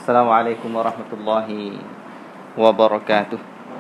Assalamualaikum warahmatullahi wabarakatuh.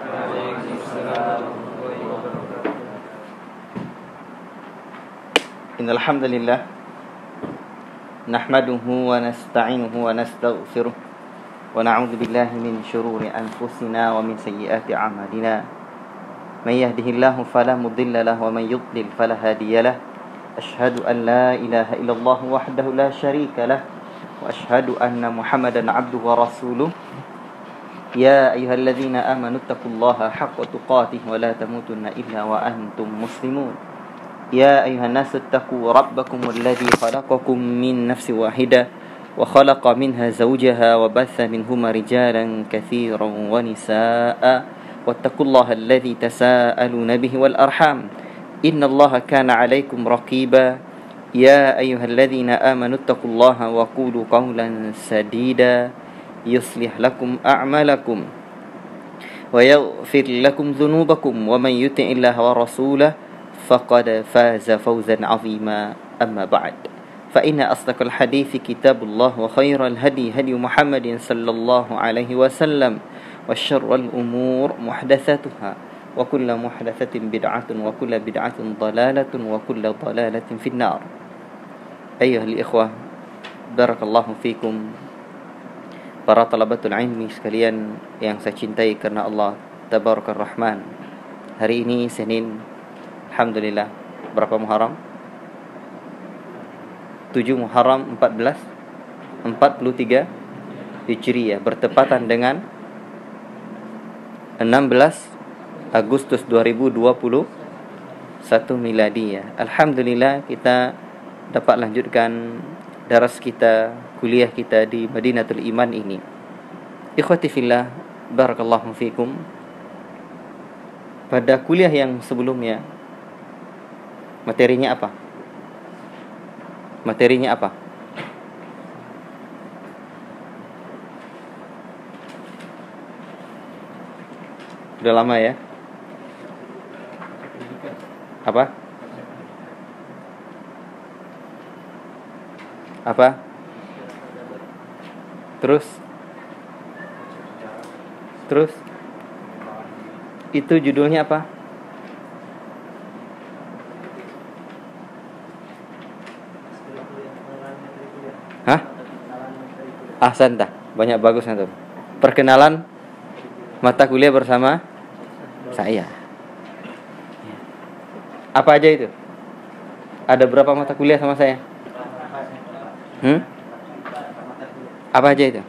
Innal hamdalillah nahmaduhu wa nasta'inuhu wa nastaghfiruh wa na'udzu billahi min shururi anfusina wa min sayyiati a'malina. May yahdihillahu fala mudilla lahu wa may yudlil fala hadiya lahu. Asyhadu an la ilaha illallah wahdahu la syarika lahu wa asyhadu anna Muhammadan 'abduhu wa rasuluh. Ya ayyuhalladzina amanu taqullaha haqqa tuqatih wa la tamutunna illa wa antum muslimun. Ya ayyuhan nasu taqu rabbakumul ladzi khalaqakum min nafsin wahidah wa khalaqa minha zawjaha wa batha minhuma rijalan katsiran wa nisaa'a wattaqullaha alladzi tasaaluna bihi wal arham innallaha kana 'alaikum raqiba. Ya ayyuhalladzina amanu taqullaha wa qulu qawlan sadida yuslih lakum a'malakum wa yaghfir lakum dhunubakum wa man yuti'illaha wa rasulahu faqad faza fawzan 'azima. Amma ba'd, fa inna asdaqal hadithi kitabullah wa khairal hadi hadi Muhammadin sallallahu alaihi wasallam wa syarrul umur muhdatsatuha wa kullu muhdatsatin bid'atun wa kullu bid'atin dhalalatun wa kullu dhalalatin finnar. Ayyuhal ikhwah, barakallahu fikum, para talabatul ilmi sekalian yang saya cintai karena Allah Tabarakar Rahman. Hari ini Senin, alhamdulillah, berapa Muharram? 7 Muharram 1443 Hijriah, bertepatan dengan 16 Agustus 2021 Miladiyah. Alhamdulillah, kita dapat lanjutkan daras kita, kuliah kita di Madinatul Iman ini. Ikhwati fillah, barakallahu fikum. Pada kuliah yang sebelumnya, materinya apa? Udah lama ya? Apa? Terus itu judulnya apa? Hah? Ahsanta, banyak bagus nanti. Perkenalan mata kuliah bersama saya. Apa aja itu? Ada berapa mata kuliah sama saya? Apa aja itu?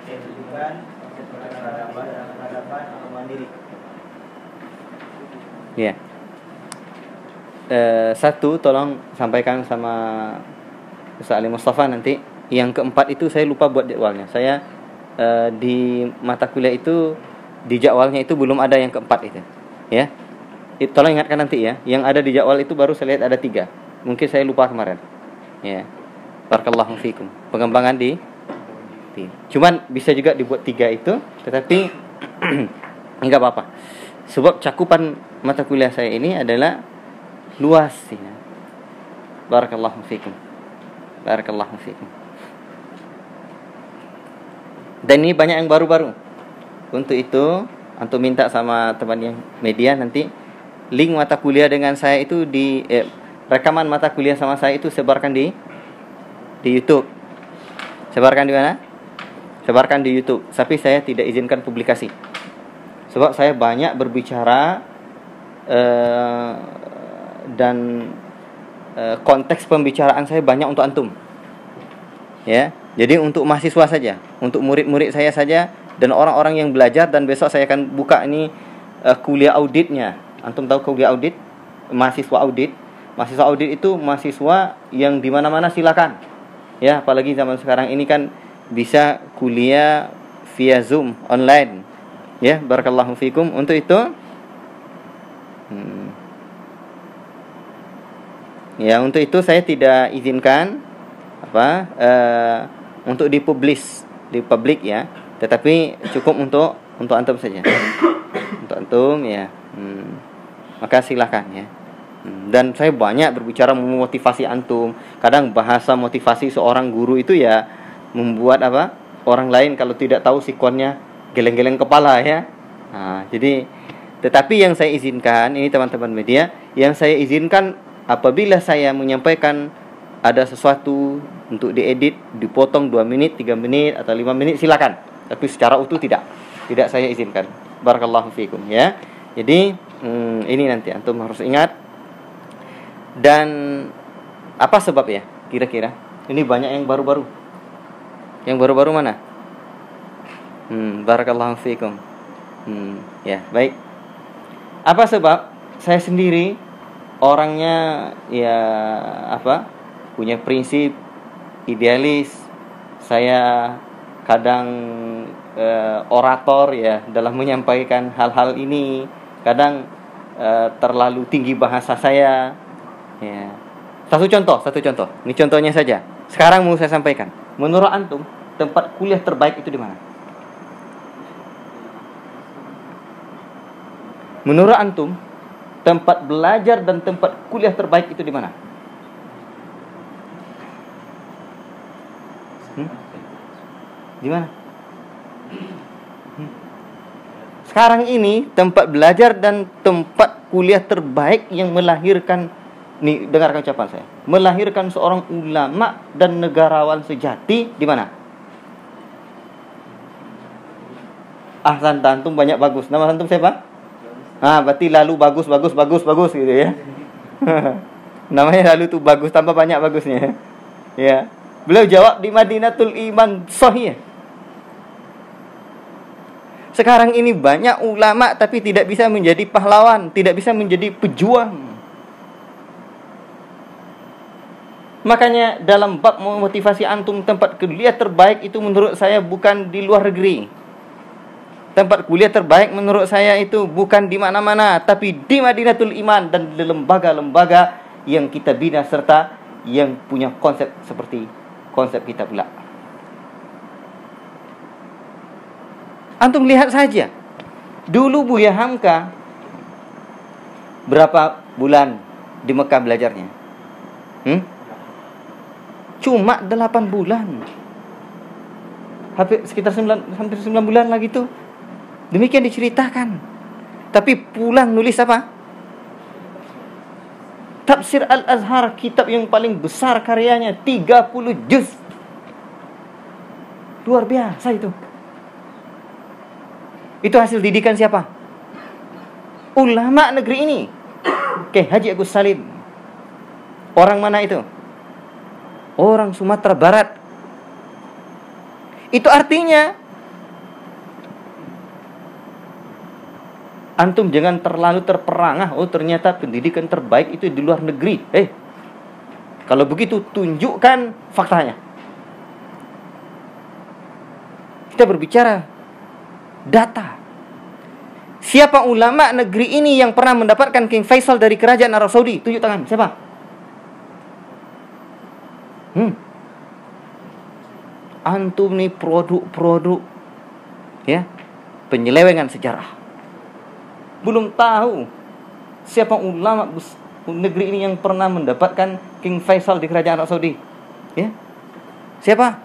Ya. Satu, tolong sampaikan sama Ustaz Ali Mustafa nanti. Yang keempat itu saya lupa buat jadwalnya. Saya di mata kuliah itu, di jadwalnya itu belum ada yang keempat itu. Ya. Tolong ingatkan nanti ya. Yang ada di jadwal itu baru saya lihat ada 3. Mungkin saya lupa kemarin. Ya. Barakallahu fikum. Pengembangan di cuman bisa juga dibuat 3 itu, tetapi enggak apa-apa. Sebab cakupan mata kuliah saya ini adalah luas ya. Barakallahu fikum. Dan ini banyak yang baru-baru. Untuk itu, antum minta sama teman yang media nanti link mata kuliah dengan saya itu di rekaman mata kuliah sama saya itu sebarkan di YouTube. Sebarkan di mana? Sebarkan di YouTube. Tapi saya tidak izinkan publikasi. Sebab saya banyak berbicara dan konteks pembicaraan saya banyak untuk antum. Ya. Jadi untuk mahasiswa saja, untuk murid-murid saya saja dan orang-orang yang belajar, dan besok saya akan buka ini kuliah auditnya. Antum tahu kuliah audit? Mahasiswa audit. Mahasiswa audit itu mahasiswa yang di mana-mana silakan. Ya, apalagi zaman sekarang ini kan bisa kuliah via Zoom online. Ya, barakallahu fikum. Untuk itu untuk itu saya tidak izinkan untuk di publik ya, tetapi cukup untuk antum saja. Untuk antum ya. Maka silakan ya. Dan saya banyak berbicara memotivasi antum. Kadang bahasa motivasi seorang guru itu ya membuat orang lain kalau tidak tahu sikonnya geleng-geleng kepala ya. Nah, jadi tetapi yang saya izinkan ini teman-teman media, yang saya izinkan apabila saya menyampaikan ada sesuatu untuk diedit, dipotong 2 menit, 3 menit atau 5 menit silakan. Tapi secara utuh tidak saya izinkan. Barakallahu fiikum ya. Jadi ini nanti antum harus ingat. Dan apa sebabnya kira-kira? Ini banyak yang baru-baru. Yang baru-baru mana? Barakallahu fiikum. Ya, baik. Apa sebab? Saya sendiri orangnya ya punya prinsip idealis. Saya kadang orator ya dalam menyampaikan hal-hal ini. Kadang terlalu tinggi bahasa saya. Ya. Satu contoh. Ini contohnya saja. Sekarang mau saya sampaikan. Menurut antum, tempat kuliah terbaik itu di mana? Menurut antum, tempat belajar dan tempat kuliah terbaik itu di mana? Di mana? Sekarang ini tempat belajar dan tempat kuliah terbaik yang melahirkan, nih dengarkan ucapan saya, melahirkan seorang ulama dan negarawan sejati di mana? Ahsan, antum banyak bagus. Nama antum siapa? Berarti lalu bagus gitu ya. Namanya lalu tuh bagus tambah banyak bagusnya. Ya. Beliau jawab di Madinatul Iman Sahih. Sekarang ini banyak ulama tapi tidak bisa menjadi pahlawan, tidak bisa menjadi pejuang. Makanya dalam bab memotivasi antum, tempat kuliah terbaik itu menurut saya bukan di luar negeri. Tempat kuliah terbaik menurut saya itu bukan di mana-mana, tapi di Madinatul Iman dan di lembaga-lembaga yang kita bina serta yang punya konsep seperti konsep kita pula. Antum lihat saja. Dulu Buya Hamka berapa bulan di Mekah belajarnya? Cuma 8 bulan. Hampir 9 bulan lagi tuh. Demikian diceritakan. Tapi pulang nulis apa? Tafsir Al-Azhar, kitab yang paling besar karyanya, 30 juz. Luar biasa itu. Itu hasil didikan siapa? Ulama negeri ini. Haji Agus Salim. Orang mana itu? Orang Sumatera Barat. Itu artinya antum jangan terlalu terperangah. Oh ternyata pendidikan terbaik itu di luar negeri. Kalau begitu tunjukkan faktanya. Kita berbicara data. Siapa ulama negeri ini yang pernah mendapatkan King Faisal dari kerajaan Arab Saudi? Tunjuk tangan. Siapa? Antum nih produk ya penyelewengan sejarah. Belum tahu siapa ulama negeri ini yang pernah mendapatkan King Faisal di kerajaan Arab Saudi. Ya? Siapa?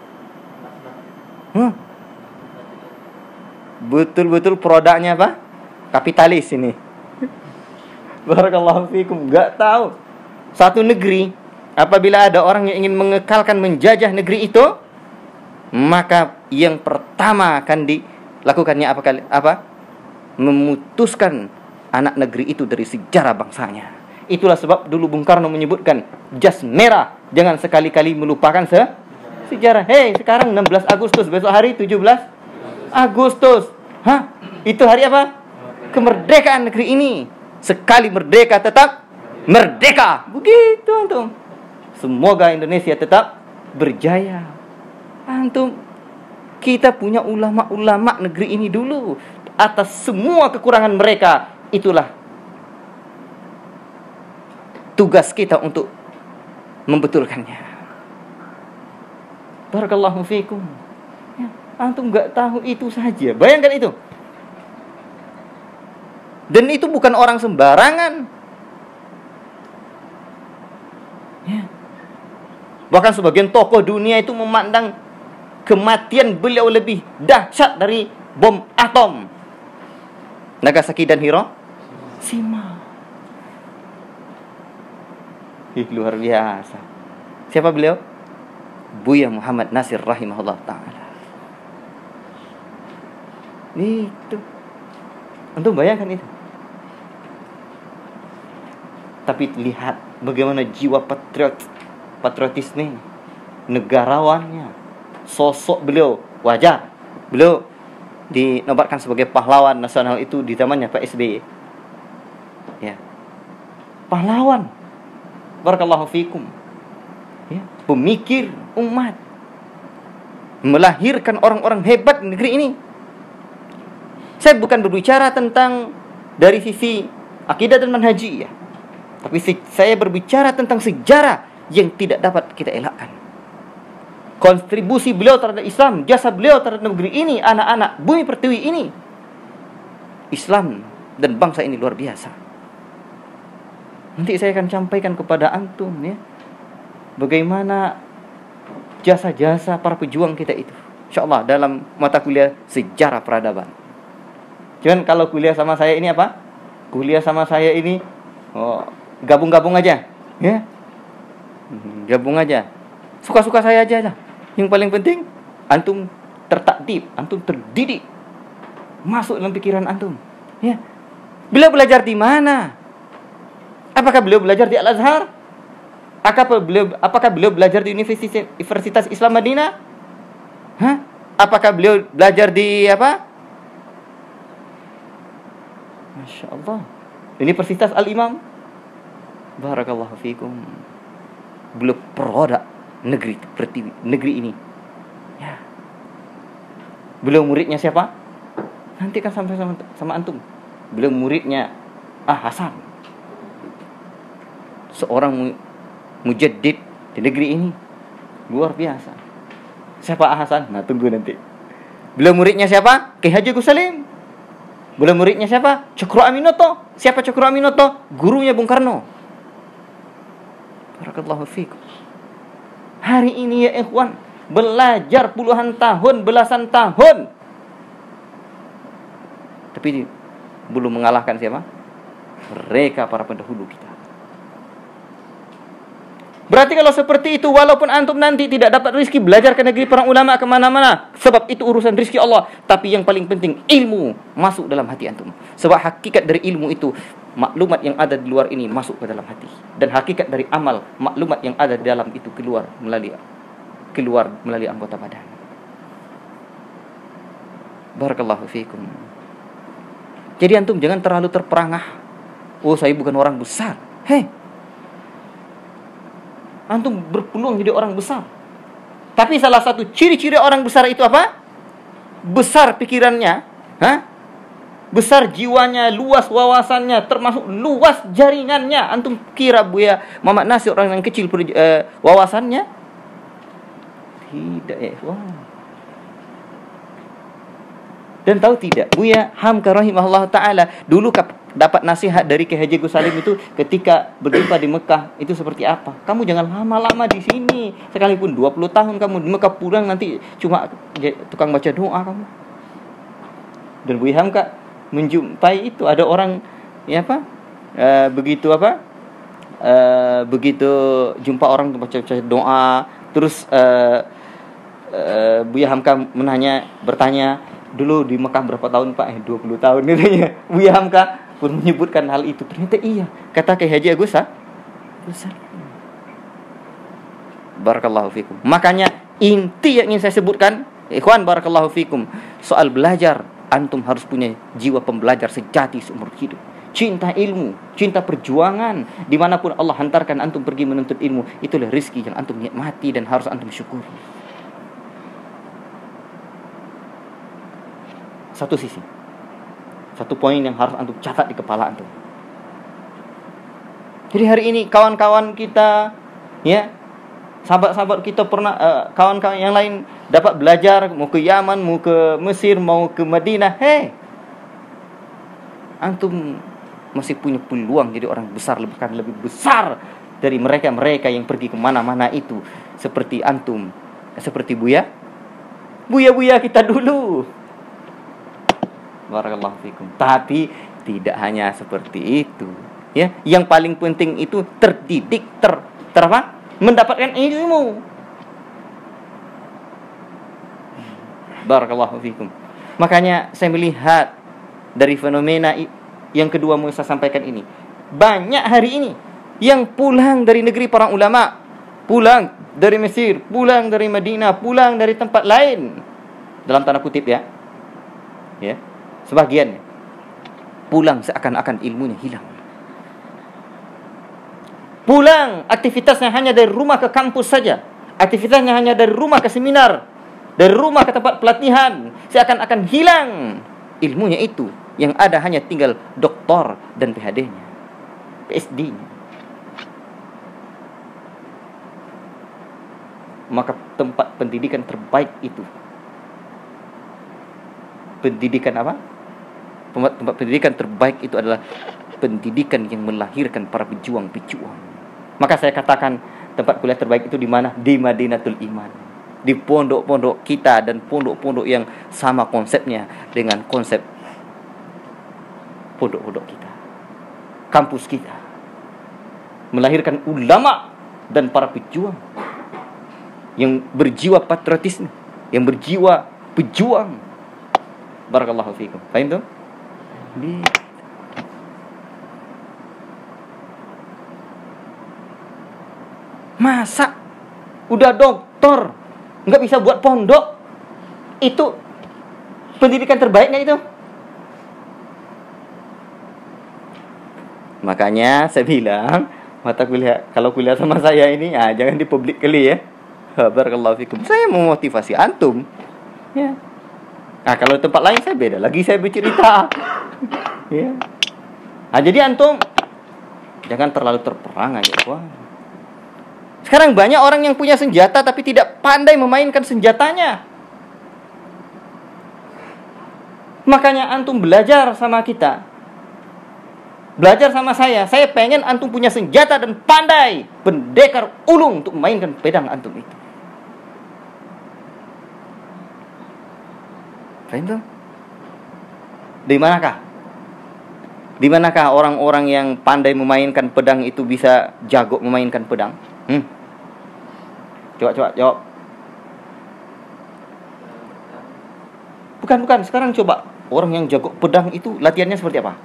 Betul-betul produknya apa? Kapitalis ini. Barakallahu fikum. Enggak tahu. Satu negeri apabila ada orang yang ingin mengekalkan menjajah negeri itu, maka yang pertama akan dilakukannya apa? Memutuskan anak negeri itu dari sejarah bangsanya. Itulah sebab dulu Bung Karno menyebutkan jas merah, jangan sekali-kali melupakan sejarah. Sekarang 16 Agustus, besok hari 17 Agustus. Itu hari apa? Kemerdekaan negeri ini. Sekali merdeka tetap merdeka. Begitu antum. Semoga Indonesia tetap berjaya. Antum, kita punya ulama-ulama negeri ini dulu. Atas semua kekurangan mereka, itulah tugas kita untuk membetulkannya. Barakallahu fikum. Ya, antum enggak tahu itu saja. Bayangkan itu. Dan itu bukan orang sembarangan. Ya. Bahkan sebagian tokoh dunia itu memandang kematian beliau lebih dahsyat dari bom atom Nagasaki dan Hiroshima. Luar biasa. Siapa beliau? Buya Muhammad Nasir rahimahullah ta'ala. Itu. Antum bayangkan itu. Tapi lihat bagaimana jiwa patriotisme, negarawannya, sosok beliau. Wajar beliau dinobatkan sebagai pahlawan nasional itu di zamannya Pak SBY. Ya. Pahlawan. Barakallahu fikum. Ya, pemikir umat. Melahirkan orang-orang hebat di negeri ini. Saya bukan berbicara tentang dari sisi akidah dan manhajiyah, tapi saya berbicara tentang sejarah yang tidak dapat kita elakkan. Kontribusi beliau terhadap Islam, jasa beliau terhadap negeri ini, anak-anak bumi pertiwi ini, Islam dan bangsa ini luar biasa. Nanti saya akan sampaikan kepada antum ya, bagaimana jasa-jasa para pejuang kita itu, insyaallah dalam mata kuliah sejarah peradaban. Cuman kalau kuliah sama saya ini apa? Kuliah sama saya ini gabung-gabung aja, ya. Gabung aja. Suka-suka saya aja lah. Yang paling penting antum tertakdib, antum terdidik. Masuk dalam pikiran antum, ya. Beliau belajar di mana? Apakah beliau belajar di Al-Azhar? Apakah beliau belajar di Universitas Islam Madinah? Hah? Apakah beliau belajar di apa? Masya Allah. Universitas Al-Imam. Barakallahu fikum. Beliau produk negeri ini. Ya. Beliau muridnya siapa? Nanti kan sampai sama antum. Beliau muridnya Hasan. Seorang mujaddid di negeri ini. Luar biasa. Siapa Hasan? Nah, tunggu nanti. Beliau muridnya siapa? Ki Haji Agus Salim. Beliau muridnya siapa? Cokro Aminoto. Siapa Cokro Aminoto? Gurunya Bung Karno. Barakallahu fikum. Hari ini ya ikhwan, belajar puluhan tahun, belasan tahun, tapi belum mengalahkan siapa? Mereka para pendahulu kita. Berarti kalau seperti itu, walaupun antum nanti tidak dapat rezeki belajar ke negeri para ulama kemana-mana, sebab itu urusan rezeki Allah. Tapi yang paling penting, ilmu masuk dalam hati antum. Sebab hakikat dari ilmu itu, maklumat yang ada di luar ini masuk ke dalam hati. Dan hakikat dari amal, maklumat yang ada di dalam itu keluar melalui anggota badan. Barakallahu fiikum. Jadi antum jangan terlalu terperangah. Oh, saya bukan orang besar. Antum berpeluang jadi orang besar. Tapi salah satu ciri-ciri orang besar itu apa? Besar pikirannya, besar jiwanya, luas wawasannya, termasuk luas jaringannya. Antum kira Buya Muhammad Nasir orang yang kecil wawasannya? Tidak, Dan tahu tidak, Buya Hamka rahimahullah ta'ala dulu dapat nasihat dari Ki Haji Agus Salim itu ketika berjumpa di Mekah itu seperti apa? Kamu jangan lama-lama di sini. Sekalipun 20 tahun kamu di Mekah, pulang nanti cuma tukang baca doa kamu. Dan Buya Hamka menjumpai itu ada orang begitu jumpa orang baca doa, terus Buya Hamka bertanya, dulu di Mekah berapa tahun Pak? 20 tahun katanya. Buya Hamka pun menyebutkan hal itu. Ternyata iya, kata Ki Haji Agus Salim. Barakallahu fikum. Makanya inti yang ingin saya sebutkan, ikhwan barakallahu fikum, soal belajar, antum harus punya jiwa pembelajar sejati seumur hidup. Cinta ilmu, cinta perjuangan, dimanapun Allah hantarkan antum pergi menuntut ilmu, itulah rezeki yang antum nikmati dan harus antum syukuri. Satu sisi, satu poin yang harus antum catat di kepala antum. Jadi hari ini kawan-kawan kita, sahabat-sahabat kita pernah, kawan-kawan yang lain dapat belajar, mau ke Yaman, mau ke Mesir, mau ke Madinah. Antum masih punya peluang jadi orang besar, bahkan lebih besar dari mereka yang pergi kemana-mana itu. Seperti antum, seperti Buya Buya-buya kita dulu. Barakallahu fikum. Tapi tidak hanya seperti itu. Ya, yang paling penting itu terdidik, apa? Mendapatkan ilmu. Barakallahu fikum. Makanya saya melihat dari fenomena yang kedua mau saya sampaikan ini. Banyak hari ini yang pulang dari negeri para ulama, pulang dari Mesir, pulang dari Madinah, pulang dari tempat lain. Dalam tanda kutip ya. Ya. Sebagian pulang seakan-akan ilmunya hilang. Pulang aktivitasnya hanya dari rumah ke kampus saja. Aktivitasnya hanya dari rumah ke seminar, dari rumah ke tempat pelatihan. Seakan-akan hilang ilmunya itu. Yang ada hanya tinggal doktor dan PhD-nya, PSD-nya. Maka tempat pendidikan terbaik itu, pendidikan apa? Tempat pendidikan terbaik itu adalah pendidikan yang melahirkan para pejuang-pejuang. Maka saya katakan tempat kuliah terbaik itu di mana? Di Madinatul Iman. Di pondok-pondok kita dan pondok-pondok yang sama konsepnya dengan konsep pondok-pondok kita, kampus kita. Melahirkan ulama dan para pejuang yang berjiwa patriotisme, yang berjiwa pejuang. Barakallahu fikum. Fahim tuh? Masa udah doktor nggak bisa buat pondok? Itu pendidikan terbaiknya itu. Makanya saya bilang mata kuliah, kalau kuliah sama saya ini jangan di publik kali ya. Barakallahu fikum. Saya memotivasi antum. Ya. Nah, kalau tempat lain saya beda lagi, saya bercerita. Ya. Nah, jadi antum jangan terlalu terperangah ya, Wah. Sekarang banyak orang yang punya senjata tapi tidak pandai memainkan senjatanya. Makanya antum belajar sama kita. Belajar sama saya. Saya pengen antum punya senjata dan pandai pendekar ulung untuk memainkan pedang antum itu. Fahim tuh? Di manakah? Di manakah orang-orang yang pandai memainkan pedang itu bisa jago memainkan pedang? Coba jawab. Bukan. Sekarang coba orang yang jago pedang itu latihannya seperti apa?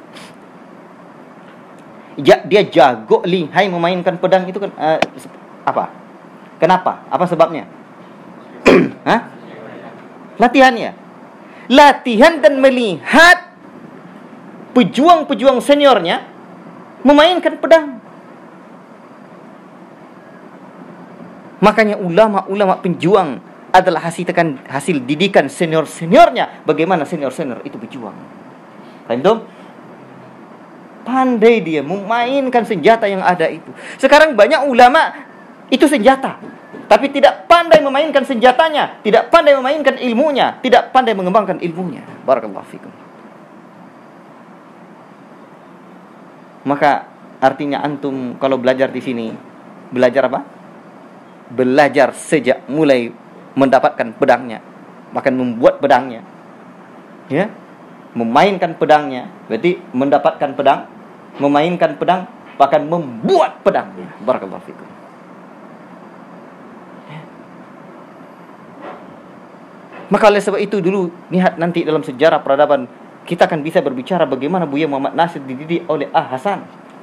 Dia jago lihai memainkan pedang itu kan apa? Kenapa? Apa sebabnya? Hah? Latihannya. Latihan dan melihat pejuang-pejuang seniornya memainkan pedang. Makanya ulama-ulama penjuang adalah hasil didikan senior-seniornya. Bagaimana senior-senior itu berjuang. Paham tuh? Pandai dia memainkan senjata yang ada itu. Sekarang banyak ulama itu senjata, tapi tidak pandai memainkan senjatanya, tidak pandai memainkan ilmunya, tidak pandai mengembangkan ilmunya. Barakallahu fikum. Maka artinya antum kalau belajar di sini, belajar apa? Belajar sejak mulai mendapatkan pedangnya, bahkan membuat pedangnya, ya, memainkan pedangnya, berarti mendapatkan pedang, memainkan pedang, bahkan membuat pedangnya. Barakallahu fikum. Maka oleh sebab itu dulu lihat nanti dalam sejarah peradaban kita akan bisa berbicara bagaimana Buya Muhammad Nasir dididik oleh Hasan.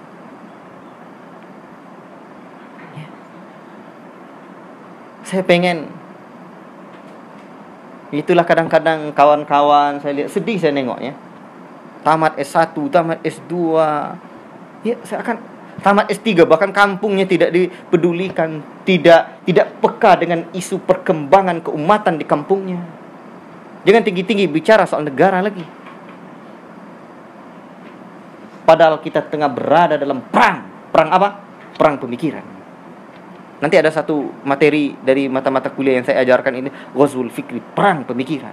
Saya pengen. Itulah kadang-kadang kawan-kawan saya lihat sedih saya nengoknya. Tamat S1, tamat S2. Ya, saya akan tamat S3 bahkan kampungnya tidak dipedulikan, tidak peka dengan isu perkembangan keumatan di kampungnya. Jangan tinggi-tinggi bicara soal negara lagi. Padahal kita tengah berada dalam perang. Perang apa? Perang pemikiran. Nanti ada satu materi dari mata-mata kuliah yang saya ajarkan ini, Ghazwul Fikri, perang pemikiran.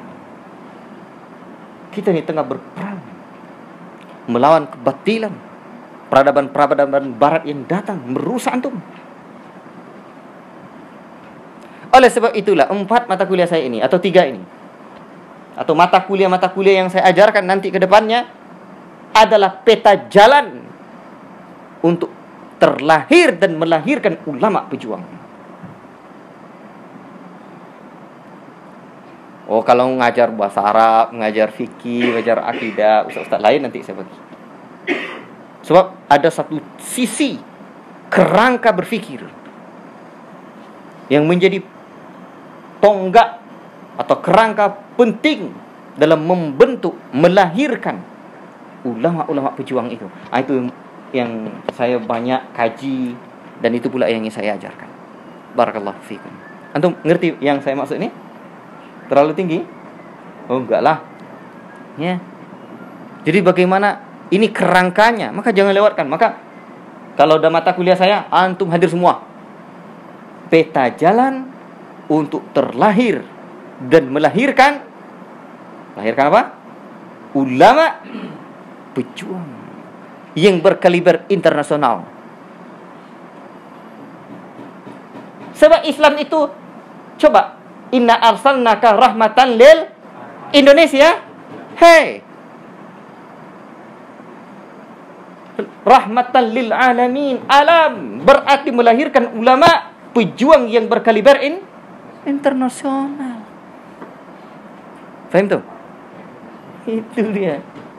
Kita ini tengah berperang melawan kebatilan, peradaban-peradaban barat yang datang merusak antum. Oleh sebab itulah 4 mata kuliah saya ini atau 3 ini atau mata kuliah yang saya ajarkan nanti ke depannya adalah peta jalan untuk terlahir dan melahirkan ulama pejuang. Oh, kalau ngajar bahasa Arab, ngajar fikih, ngajar akidah, ustaz-ustaz lain nanti saya bagi. Sebab ada satu sisi kerangka berfikir yang menjadi tonggak atau kerangka penting dalam membentuk, melahirkan ulama-ulama pejuang itu. Itu yang saya banyak kaji dan itu pula yang ingin saya ajarkan. Barakallahu fikum. Antum ngerti yang saya maksud ini? Terlalu tinggi? Oh, enggak lah. Ya. Jadi bagaimana ini kerangkanya? Maka jangan lewatkan. Maka kalau ada mata kuliah saya, antum hadir semua. Peta jalan untuk terlahir dan melahirkan apa? Ulama pejuang yang berkaliber internasional. Sebab Islam itu, coba, inna arsalnaka rahmatan lil Indonesia. Hey, rahmatan lil alamin. Alam berarti melahirkan ulama pejuang yang berkaliber internasional. Faham tuh? Itu dia.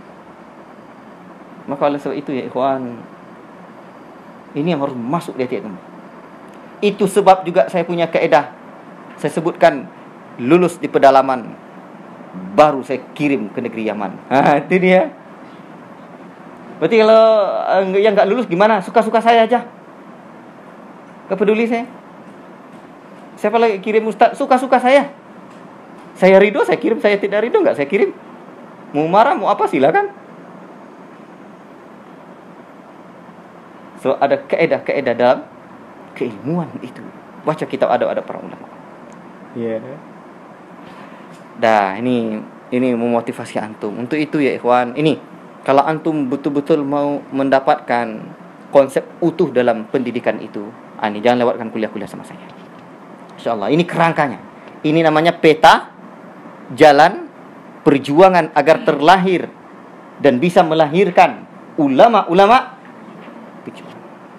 Maka oleh sebab itu ya ikhwan, ini yang harus masuk di hati kamu. Itu sebab juga saya punya kaedah. Saya sebutkan lulus di pedalaman, baru saya kirim ke negeri Yaman. Itu dia. Berarti kalau yang nggak lulus gimana? Suka-suka saya aja. Gak peduli saya. Siapa lagi kirim ustaz? Suka-suka saya. Saya ridho, saya kirim. Saya tidak ridho, nggak saya kirim. Mau marah, mau apa silakan. So ada kaedah-kaedah dalam keilmuan itu. Baca kitab adab-adab para ulama. Ya. Yeah. Dah, ini memotivasi antum. Untuk itu ya ikhwan, ini kalau antum betul-betul mau mendapatkan konsep utuh dalam pendidikan itu, ini jangan lewatkan kuliah-kuliah sama saya. Insyaallah, ini kerangkanya. Ini namanya peta jalan perjuangan agar terlahir dan bisa melahirkan ulama-ulama pejuang.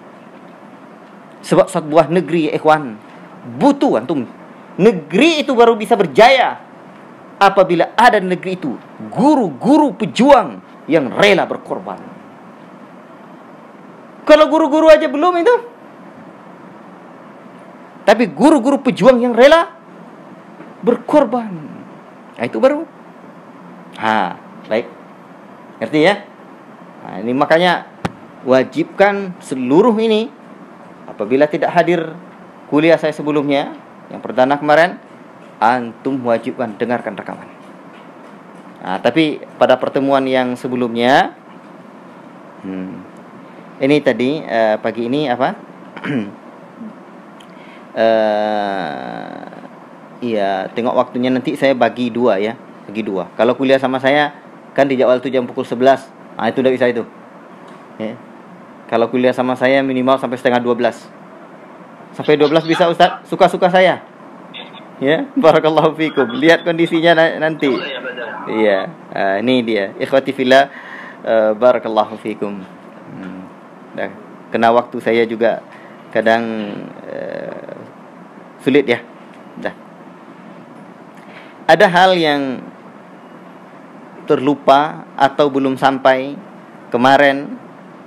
Sebab sebuah negeri ya ikhwan, butuh antum. Negeri itu baru bisa berjaya apabila ada di negeri itu guru-guru pejuang yang rela berkorban. Kalau guru-guru aja belum itu, tapi guru-guru pejuang yang rela berkorban, itu baru. Baik. Ngerti ya? Ini makanya wajibkan seluruh ini. Apabila tidak hadir kuliah saya sebelumnya, yang perdana kemarin, antum wajibkan dengarkan rekaman. Tapi pada pertemuan yang sebelumnya, ini tadi pagi ini apa? Iya, tengok waktunya nanti saya bagi dua ya, bagi dua. Kalau kuliah sama saya kan di jadwal itu jam pukul 11. Itu udah bisa itu. Ya. Kalau kuliah sama saya minimal sampai setengah 12. Sampai 12 bisa Ustaz, suka-suka saya. Ya, barakallahu fikum. Lihat kondisinya nanti. Iya, ini dia. Ikhwati fillah, barakallahu fikum. Kena waktu saya juga kadang sulit ya. Ada hal yang terlupa atau belum sampai kemarin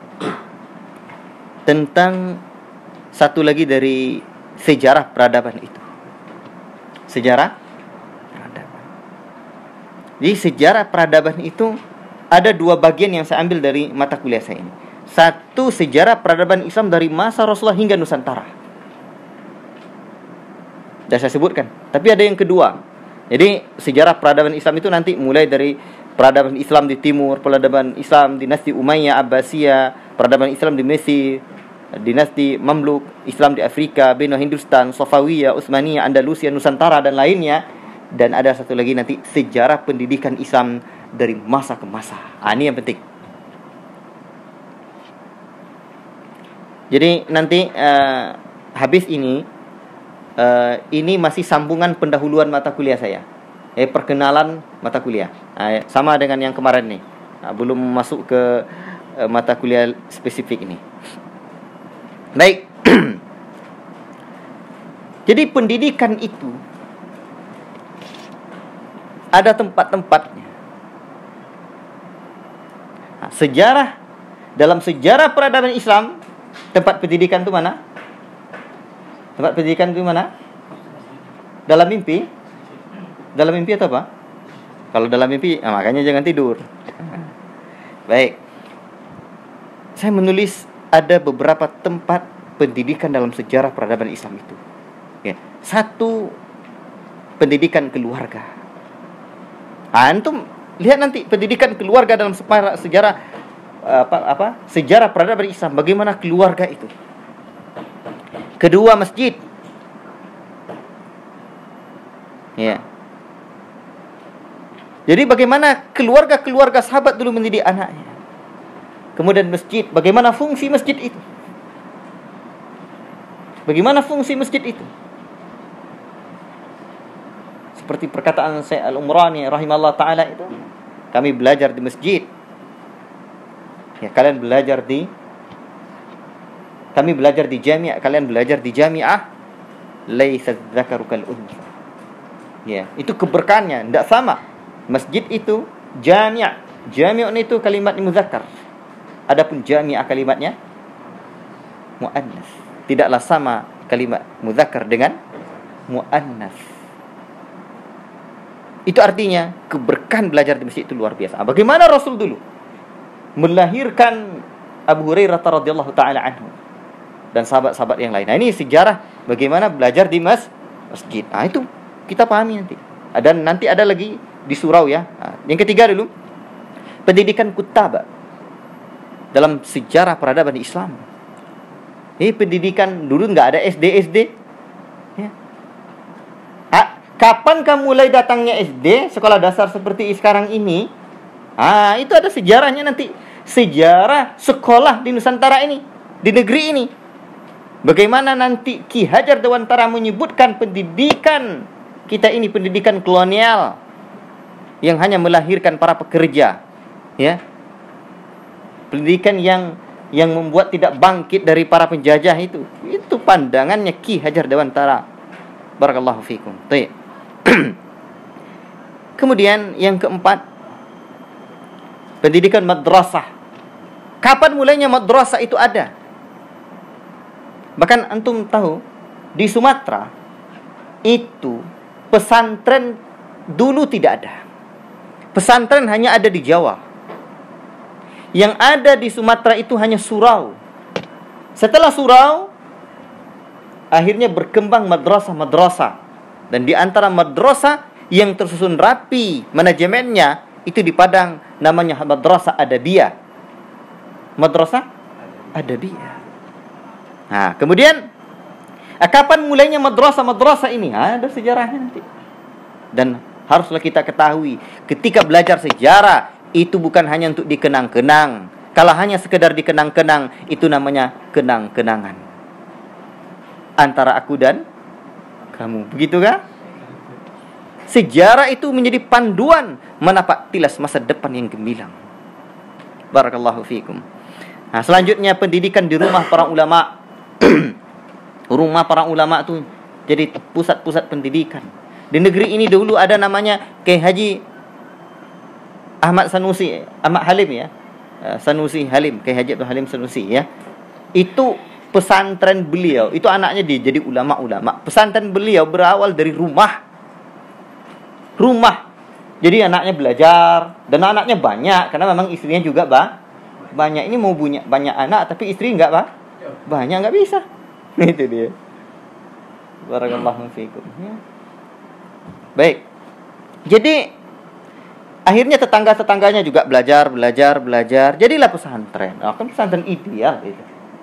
tentang satu lagi dari sejarah peradaban itu. Sejarah peradaban. Jadi sejarah peradaban itu ada dua bagian yang saya ambil dari mata kuliah saya ini. Satu, sejarah peradaban Islam dari masa Rasulullah hingga Nusantara. Sudah saya sebutkan. Tapi ada yang kedua. Jadi sejarah peradaban Islam itu nanti mulai dari peradaban Islam di timur, peradaban Islam dinasti Umayyah, Abbasiyah, peradaban Islam di Mesir, dinasti Mamluk, Islam di Afrika, Benua Hindustan, Safawiyah, Utsmaniyah, Andalusia, Nusantara dan lainnya. Dan ada satu lagi nanti sejarah pendidikan Islam dari masa ke masa. Ini yang penting. Jadi nanti habis ini masih sambungan pendahuluan mata kuliah saya. Perkenalan mata kuliah. Sama dengan yang kemarin nih. Belum masuk ke mata kuliah spesifik ini. Baik. Jadi pendidikan itu ada tempat-tempatnya. Dalam sejarah peradaban Islam, tempat pendidikan itu mana? Tempat pendidikan itu mana? Dalam mimpi? Dalam mimpi atau apa? Kalau dalam mimpi, makanya jangan tidur. Baik. Saya menulis ada beberapa tempat pendidikan dalam sejarah peradaban Islam itu. Ya. Satu, pendidikan keluarga. Antum lihat nanti pendidikan keluarga dalam sejarah sejarah peradaban Islam, bagaimana keluarga itu. Kedua, masjid. Ya. Jadi bagaimana keluarga sahabat dulu mendidik anaknya. Kemudian masjid, bagaimana fungsi masjid itu? Bagaimana fungsi masjid itu? Seperti perkataan Syekh Al-Umrani rahimahullah ta'ala itu, kami belajar di masjid. Ya, kami belajar di jami'ah, kalian belajar di jami'ah. Laisa dzakaru kal untha. Ya, itu keberkahannya tidak sama. Masjid itu jami'. Jami'un itu kalimatnya muzakkar. Adapun jami'ah kalimatnya muannas. Tidaklah sama kalimat muzakkar dengan muannas. Itu artinya keberkahan belajar di masjid itu luar biasa. Bagaimana Rasul dulu melahirkan Abu Hurairah radhiyallahu taala anhu dan sahabat-sahabat yang lain. Nah, ini sejarah bagaimana belajar di masjid. Nah, itu kita pahami nanti. Dan nanti ada lagi di surau ya. Nah, yang ketiga dulu, pendidikan kutaba dalam sejarah peradaban Islam. Ini pendidikan dulu nggak ada SD. Ya. Kapan kamu mulai datangnya SD, sekolah dasar seperti sekarang ini? Itu ada sejarahnya nanti. Sejarah sekolah di Nusantara ini, di negeri ini. Bagaimana nanti Ki Hajar Dewantara menyebutkan pendidikan kita ini pendidikan kolonial yang hanya melahirkan para pekerja, ya. Pendidikan yang membuat tidak bangkit dari para penjajah itu. Itu pandangannya Ki Hajar Dewantara. Barakallahu fikum. Baik. Kemudian yang keempat, pendidikan madrasah. Kapan mulainya madrasah itu ada? Bahkan antum tahu di Sumatera itu pesantren dulu tidak ada. Pesantren hanya ada di Jawa. Yang ada di Sumatera itu hanya surau. Setelah surau, akhirnya berkembang madrasah-madrasah. Dan di antara madrasah yang tersusun rapi manajemennya itu di Padang, namanya Madrasah Adabiyah. Madrasah Adabiyah. Nah, kemudian kapan mulainya madrasah-madrasah ini? Ada sejarahnya nanti. Dan haruslah kita ketahui, ketika belajar sejarah itu bukan hanya untuk dikenang-kenang. Kalau hanya sekedar dikenang-kenang, itu namanya kenang-kenangan antara aku dan kamu. Begitu kan? Sejarah itu menjadi panduan menapak tilas masa depan yang gemilang. Barakallahu fikum. Nah, selanjutnya pendidikan di rumah para ulama. Rumah para ulama itu jadi pusat-pusat pendidikan. Di negeri ini dulu ada namanya Kiai Haji Ahmad Halim ya. Sanusi Halim, Kiai Haji Abdul Halim Sanusi ya. Itu pesantren beliau, itu anaknya jadi ulama-ulama. Pesantren beliau berawal dari rumah. Jadi anaknya belajar dan anaknya banyak karena memang istrinya juga banyak. Ini mau punya banyak anak tapi istri enggak banyak, enggak bisa. Itu dia. Barakallahu fiikum. Ya. Baik. Jadi akhirnya tetangga-tetangganya juga belajar. Jadilah pesantren. Kan pesantren ideal itu.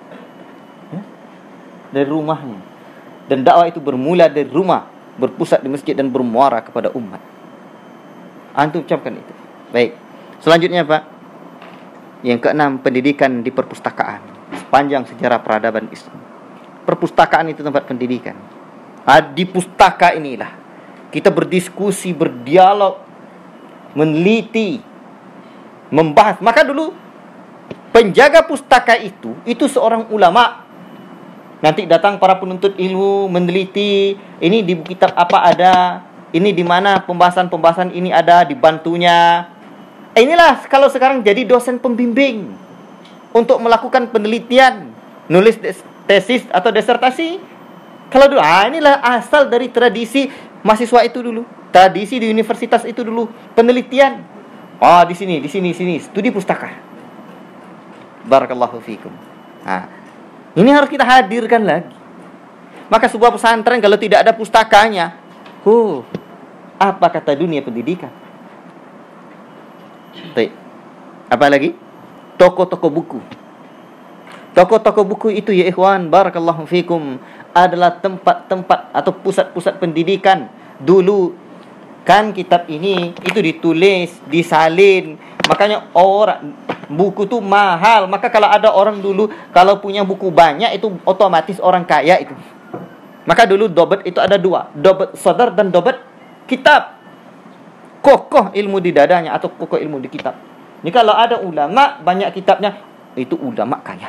Dari rumahnya. Dan dakwah itu bermula dari rumah, berpusat di masjid dan bermuara kepada umat. Antum ucapkan itu. Baik. Selanjutnya Pak, yang keenam, pendidikan di perpustakaan. Sepanjang sejarah peradaban Islam, perpustakaan itu tempat pendidikan. Di pustaka inilah kita berdiskusi, berdialog, meneliti, membahas. Maka dulu penjaga pustaka itu seorang ulama. Nanti datang para penuntut ilmu meneliti, ini di kitab apa ada, ini di mana pembahasan-pembahasan ini ada, dibantunya. Inilah kalau sekarang jadi dosen pembimbing untuk melakukan penelitian, nulis tesis atau disertasi. Kalau dulu, inilah asal dari tradisi mahasiswa itu dulu, tradisi di universitas itu dulu, penelitian. Di sini, studi pustaka. Barakallahu fikum. Ini harus kita hadirkan lagi. Maka sebuah pesantren kalau tidak ada pustakanya, apa kata dunia pendidikan? Apa lagi? Toko-toko buku. Toko-toko buku itu ya ikhwan, barakallahu fikum, adalah tempat-tempat atau pusat-pusat pendidikan. Dulu kan kitab ini itu ditulis, disalin. Makanya buku tuh mahal. Maka kalau ada orang dulu kalau punya buku banyak itu otomatis orang kaya itu. Maka dulu dobat itu ada dua, dobat sadar dan dobat kitab. Kokoh ilmu di dadanya atau kokoh ilmu di kitab. Ini kalau ada ulama banyak kitabnya, itu ulama kaya.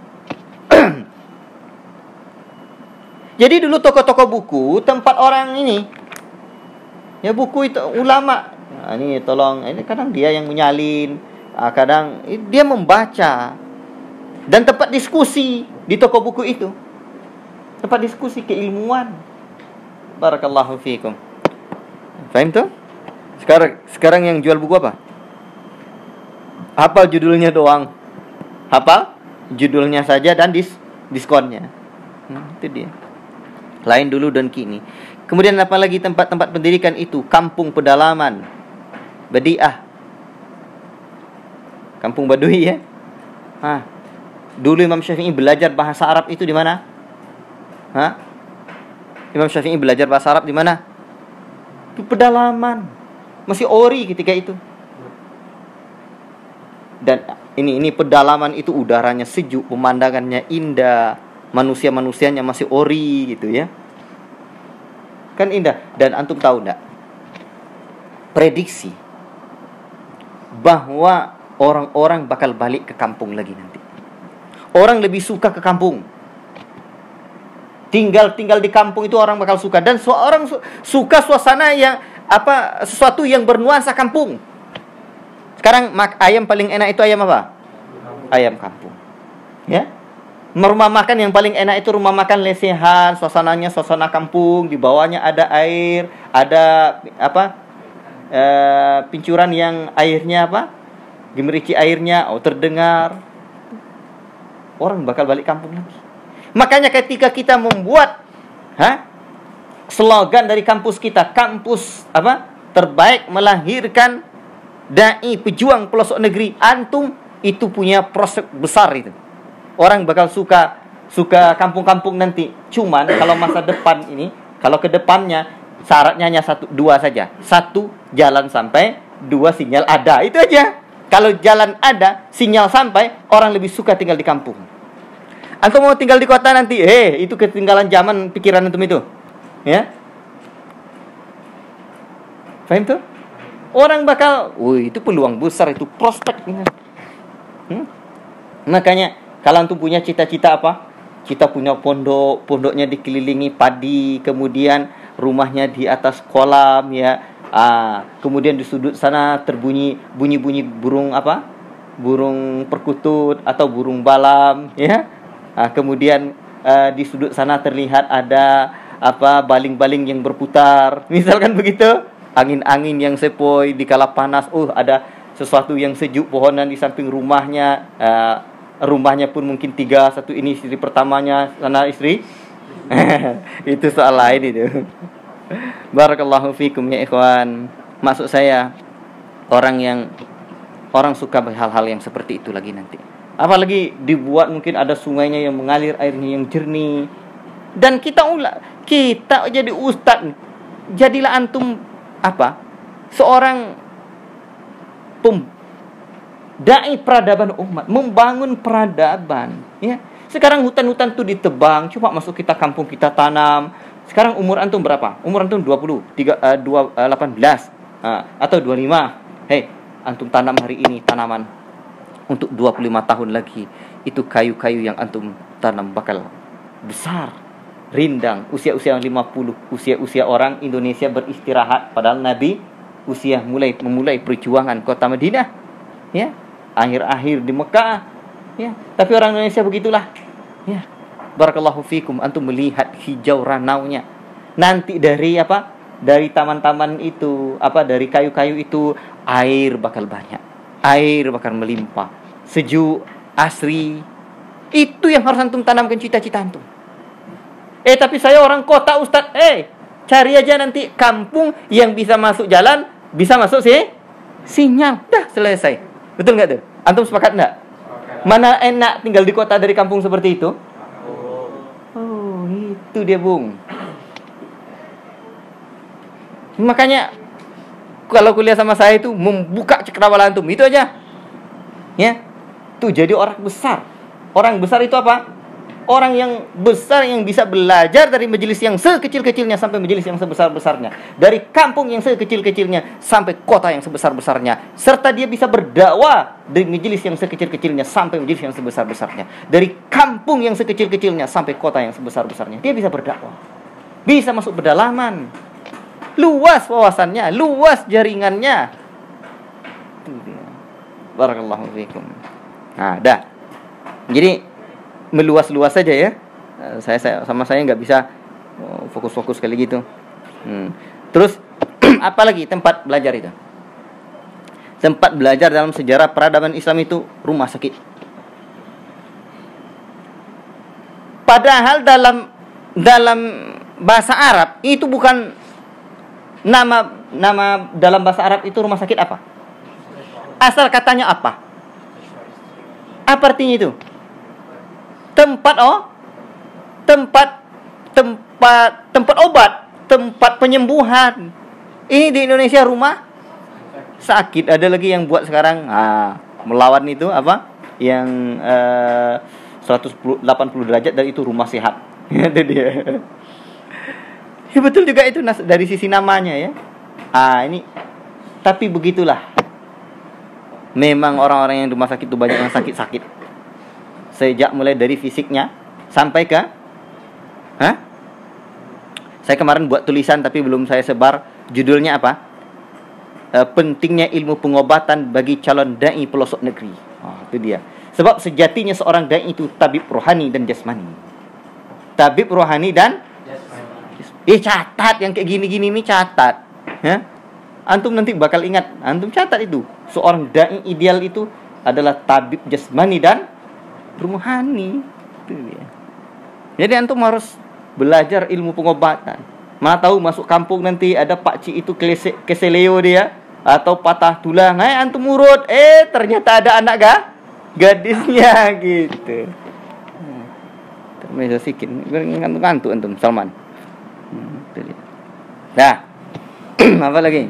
Jadi dulu toko-toko buku tempat orang ini, ya buku itu ulama. Ini tolong, ini kadang dia yang menyalin, kadang dia membaca. Dan tempat diskusi di toko buku itu, tempat diskusi keilmuan. Barakallahu fiikum. Faham tuh? Sekarang yang jual buku apa? Hafal judulnya doang. Hafal judulnya saja dan diskonnya. Itu dia. Lain dulu dan kini. Kemudian apa lagi tempat-tempat pendidikan itu? Kampung pedalaman, Badiah, kampung Badui ya. Dulu Imam Syafi'i belajar bahasa Arab itu di mana? Imam Syafi'i belajar bahasa Arab di mana? Di pedalaman. Masih ori ketika itu. Dan ini pedalaman itu udaranya sejuk, pemandangannya indah, manusia-manusianya masih ori gitu ya. Kan indah. Dan antum tahu enggak? Prediksi bahwa orang-orang bakal balik ke kampung lagi nanti. Orang lebih suka ke kampung. Tinggal di kampung itu orang bakal suka. Dan orang suka suasana yang sesuatu yang bernuansa kampung. Sekarang ayam paling enak itu ayam apa? Ayam kampung. Ya. Rumah makan yang paling enak itu rumah makan lesehan, suasananya suasana kampung, di bawahnya ada air, ada pincuran yang airnya gemericik airnya, terdengar. Orang bakal balik kampung lagi. Makanya ketika kita membuat slogan dari kampus kita, kampus terbaik melahirkan dai pejuang pelosok negeri, antum itu punya prospek besar itu. Orang bakal suka kampung-kampung nanti. Cuman kalau masa depan ini, kalau ke depannya syaratnya hanya 1, 2 saja. 1, jalan sampai, 2, sinyal ada. Itu aja. Kalau jalan ada, sinyal sampai, orang lebih suka tinggal di kampung. Antum mau tinggal di kota nanti, itu ketinggalan zaman pikiran antum itu. Ya. Faham tuh? Orang bakal, itu peluang besar, itu prospek. Makanya kalau antum punya cita-cita Kita punya pondoknya dikelilingi padi, kemudian rumahnya di atas kolam ya. Kemudian di sudut sana bunyi burung burung perkutut atau burung balam ya. Kemudian di sudut sana terlihat ada baling-baling yang berputar. Misalkan begitu. Angin-angin yang sepoi di kala panas. Ada sesuatu yang sejuk, pohonan di samping rumahnya. Rumahnya pun mungkin 3, satu ini istri pertamanya, sana istri. Itu soal lain itu. Barakallahu fikum ya ikhwan. Maksud saya orang suka hal-hal yang seperti itu lagi nanti. Apalagi dibuat mungkin ada sungainya yang mengalir, airnya yang jernih. Dan kita jadi ustaz. Jadilah antum seorang dai peradaban umat, membangun peradaban ya. Sekarang hutan-hutan itu ditebang, cuma masuk kita kampung kita tanam, Sekarang umur antum berapa? Umur antum 18 atau 25. Hei, antum tanam hari ini tanaman untuk 25 tahun lagi. Itu kayu-kayu yang antum tanam bakal besar, rindang, usia-usia 50, usia-usia orang Indonesia beristirahat, padahal Nabi usia memulai perjuangan kota Madinah, ya, akhir-akhir di Mekah, ya. Tapi orang Indonesia begitulah, ya. Barakallahu fikum, antum melihat hijau ranaunya. Nanti dari apa? Dari taman-taman itu, dari kayu-kayu itu air bakal banyak, air bakal melimpah, sejuk, asri. Itu yang harus antum tanamkan cita-cita antum. Tapi saya orang kota Ustaz. Cari aja nanti kampung yang bisa masuk jalan, bisa masuk sinyal. Dah selesai. Betul nggak tuh? Antum sepakat nggak? Mana enak tinggal di kota dari kampung seperti itu? Oh, itu dia, Bung. Makanya kalau kuliah sama saya itu membuka cakrawala antum, itu aja. Ya. Tuh jadi orang besar. Orang besar itu apa? Orang yang besar yang bisa belajar dari majelis yang sekecil-kecilnya sampai majelis yang sebesar-besarnya, dari kampung yang sekecil-kecilnya sampai kota yang sebesar-besarnya, serta dia bisa berdakwah dari majelis yang sekecil-kecilnya sampai majelis yang sebesar-besarnya, dari kampung yang sekecil-kecilnya sampai kota yang sebesar-besarnya. Dia bisa berdakwah, bisa masuk pedalaman, luas wawasannya, luas jaringannya. Barakallahu fiikum. Nah, dah. Jadi meluas-luas saja ya. Saya nggak bisa fokus-fokus kali gitu. Terus apalagi tempat belajar itu? Tempat belajar dalam sejarah peradaban Islam itu rumah sakit. Padahal dalam bahasa Arab itu bukan nama dalam bahasa Arab itu rumah sakit apa? Asal katanya apa? Apa artinya itu? Tempat obat, tempat penyembuhan. Ini di Indonesia rumah sakit. Ada lagi yang buat sekarang melawan itu apa? Yang 180 derajat dari itu rumah sehat. Itu dia. Ya, betul juga itu dari sisi namanya ya. Ini tapi begitulah. Memang orang-orang yang di rumah sakit itu banyak yang sakit-sakit. Sejak mulai dari fisiknya sampai ke saya kemarin buat tulisan tapi belum saya sebar. Judulnya apa? Pentingnya ilmu pengobatan bagi calon dai pelosok negeri. Itu dia. Sebab sejatinya seorang dai itu tabib rohani dan jasmani. Tabib rohani dan jasmani. Catat yang kayak gini-gini ini, catat. Antum nanti bakal ingat. Antum catat itu. Seorang dai ideal itu adalah tabib jasmani dan rohani. Itu dia. Jadi antum harus belajar ilmu pengobatan. Mana tahu masuk kampung nanti ada pakcik itu keseleo dia atau patah tulang. Antum urut, ternyata ada anak gadisnya gitu. Termesa sikit. Ngantuk antum Salman. Itu dia. Nah, apa lagi?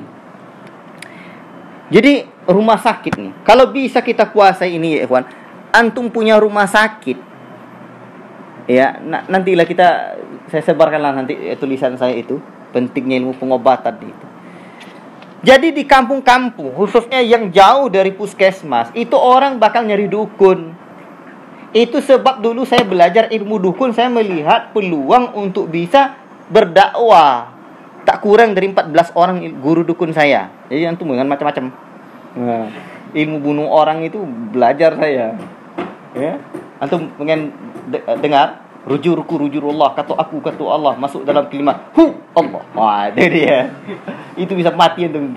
Jadi rumah sakit nih. Kalau bisa kita kuasai ini ya, ikhwan. Antum punya rumah sakit, ya nantilah saya sebarkanlah nanti tulisan saya itu pentingnya ilmu pengobatan itu. Jadi di kampung-kampung khususnya yang jauh dari puskesmas itu orang bakal nyari dukun. Itu sebab dulu saya belajar ilmu dukun, saya melihat peluang untuk bisa berdakwah. Tak kurang dari 14 orang guru dukun saya. Jadi antum dengan macam-macam. Ilmu bunuh orang itu belajar saya. Ya, antum pengen dengar rujurullah, kata Allah masuk dalam kalimat Allah. Dia itu bisa mati antum.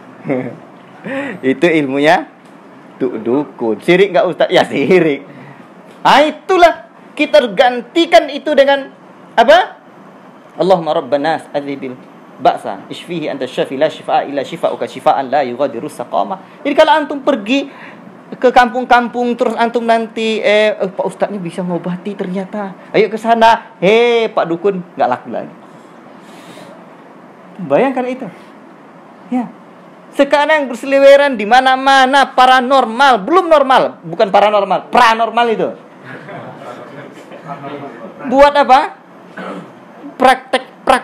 Itu ilmunya dukun. Syirik enggak Ustaz? Ya syirik. Itulah kita gantikan itu dengan apa? Allahumma rabbanas adhibil ba'sa ishfihi anta syafi la shifaa illa shifauka shifaan la yughadiru saqama. Jadi kalau antum pergi ke kampung-kampung terus antum nanti Pak Ustadznya bisa ngobati ternyata. Ayo ke sana. Pak dukun enggak laku lagi. Bayangkan itu. Ya. Sekarang berseliweran di mana-mana paranormal, belum normal, bukan paranormal, paranormal itu. Buat apa?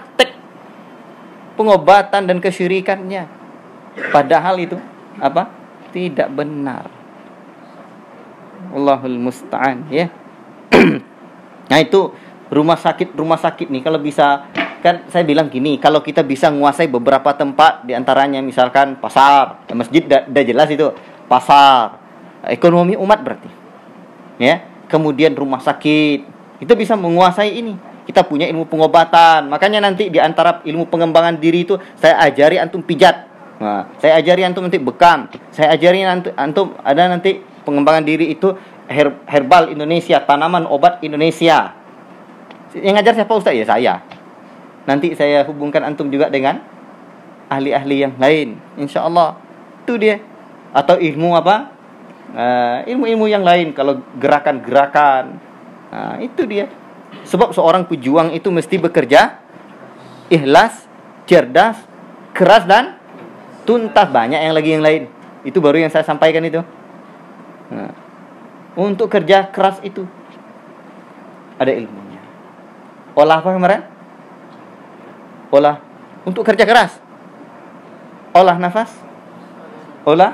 pengobatan dan kesyirikannya. Padahal itu apa? Tidak benar. Allahul musta'an, ya. Nah, itu rumah sakit nih, kalau bisa, kan saya bilang gini, kalau kita bisa menguasai beberapa tempat, diantaranya misalkan pasar, masjid udah jelas itu, pasar, ekonomi umat berarti, ya. Kemudian rumah sakit, itu bisa menguasai ini. Kita punya ilmu pengobatan, makanya nanti diantara ilmu pengembangan diri itu saya ajari antum pijat, nah, saya ajari antum nanti bekam, saya ajari antum ada nanti pengembangan diri itu herbal Indonesia, tanaman obat Indonesia. Yang ngajar siapa Ustaz? Ya saya. Nanti saya hubungkan antum juga dengan ahli-ahli yang lain, insyaallah. Itu dia. Atau ilmu apa? Ilmu-ilmu yang lain, kalau gerakan-gerakan. Nah, itu dia. Sebab seorang pejuang itu mesti bekerja ikhlas, cerdas, keras dan tuntas. Banyak yang lain. Itu baru yang saya sampaikan itu. Nah, untuk kerja keras itu ada ilmunya. Olah apa kemarin? Olah untuk kerja keras. Olah nafas. Olah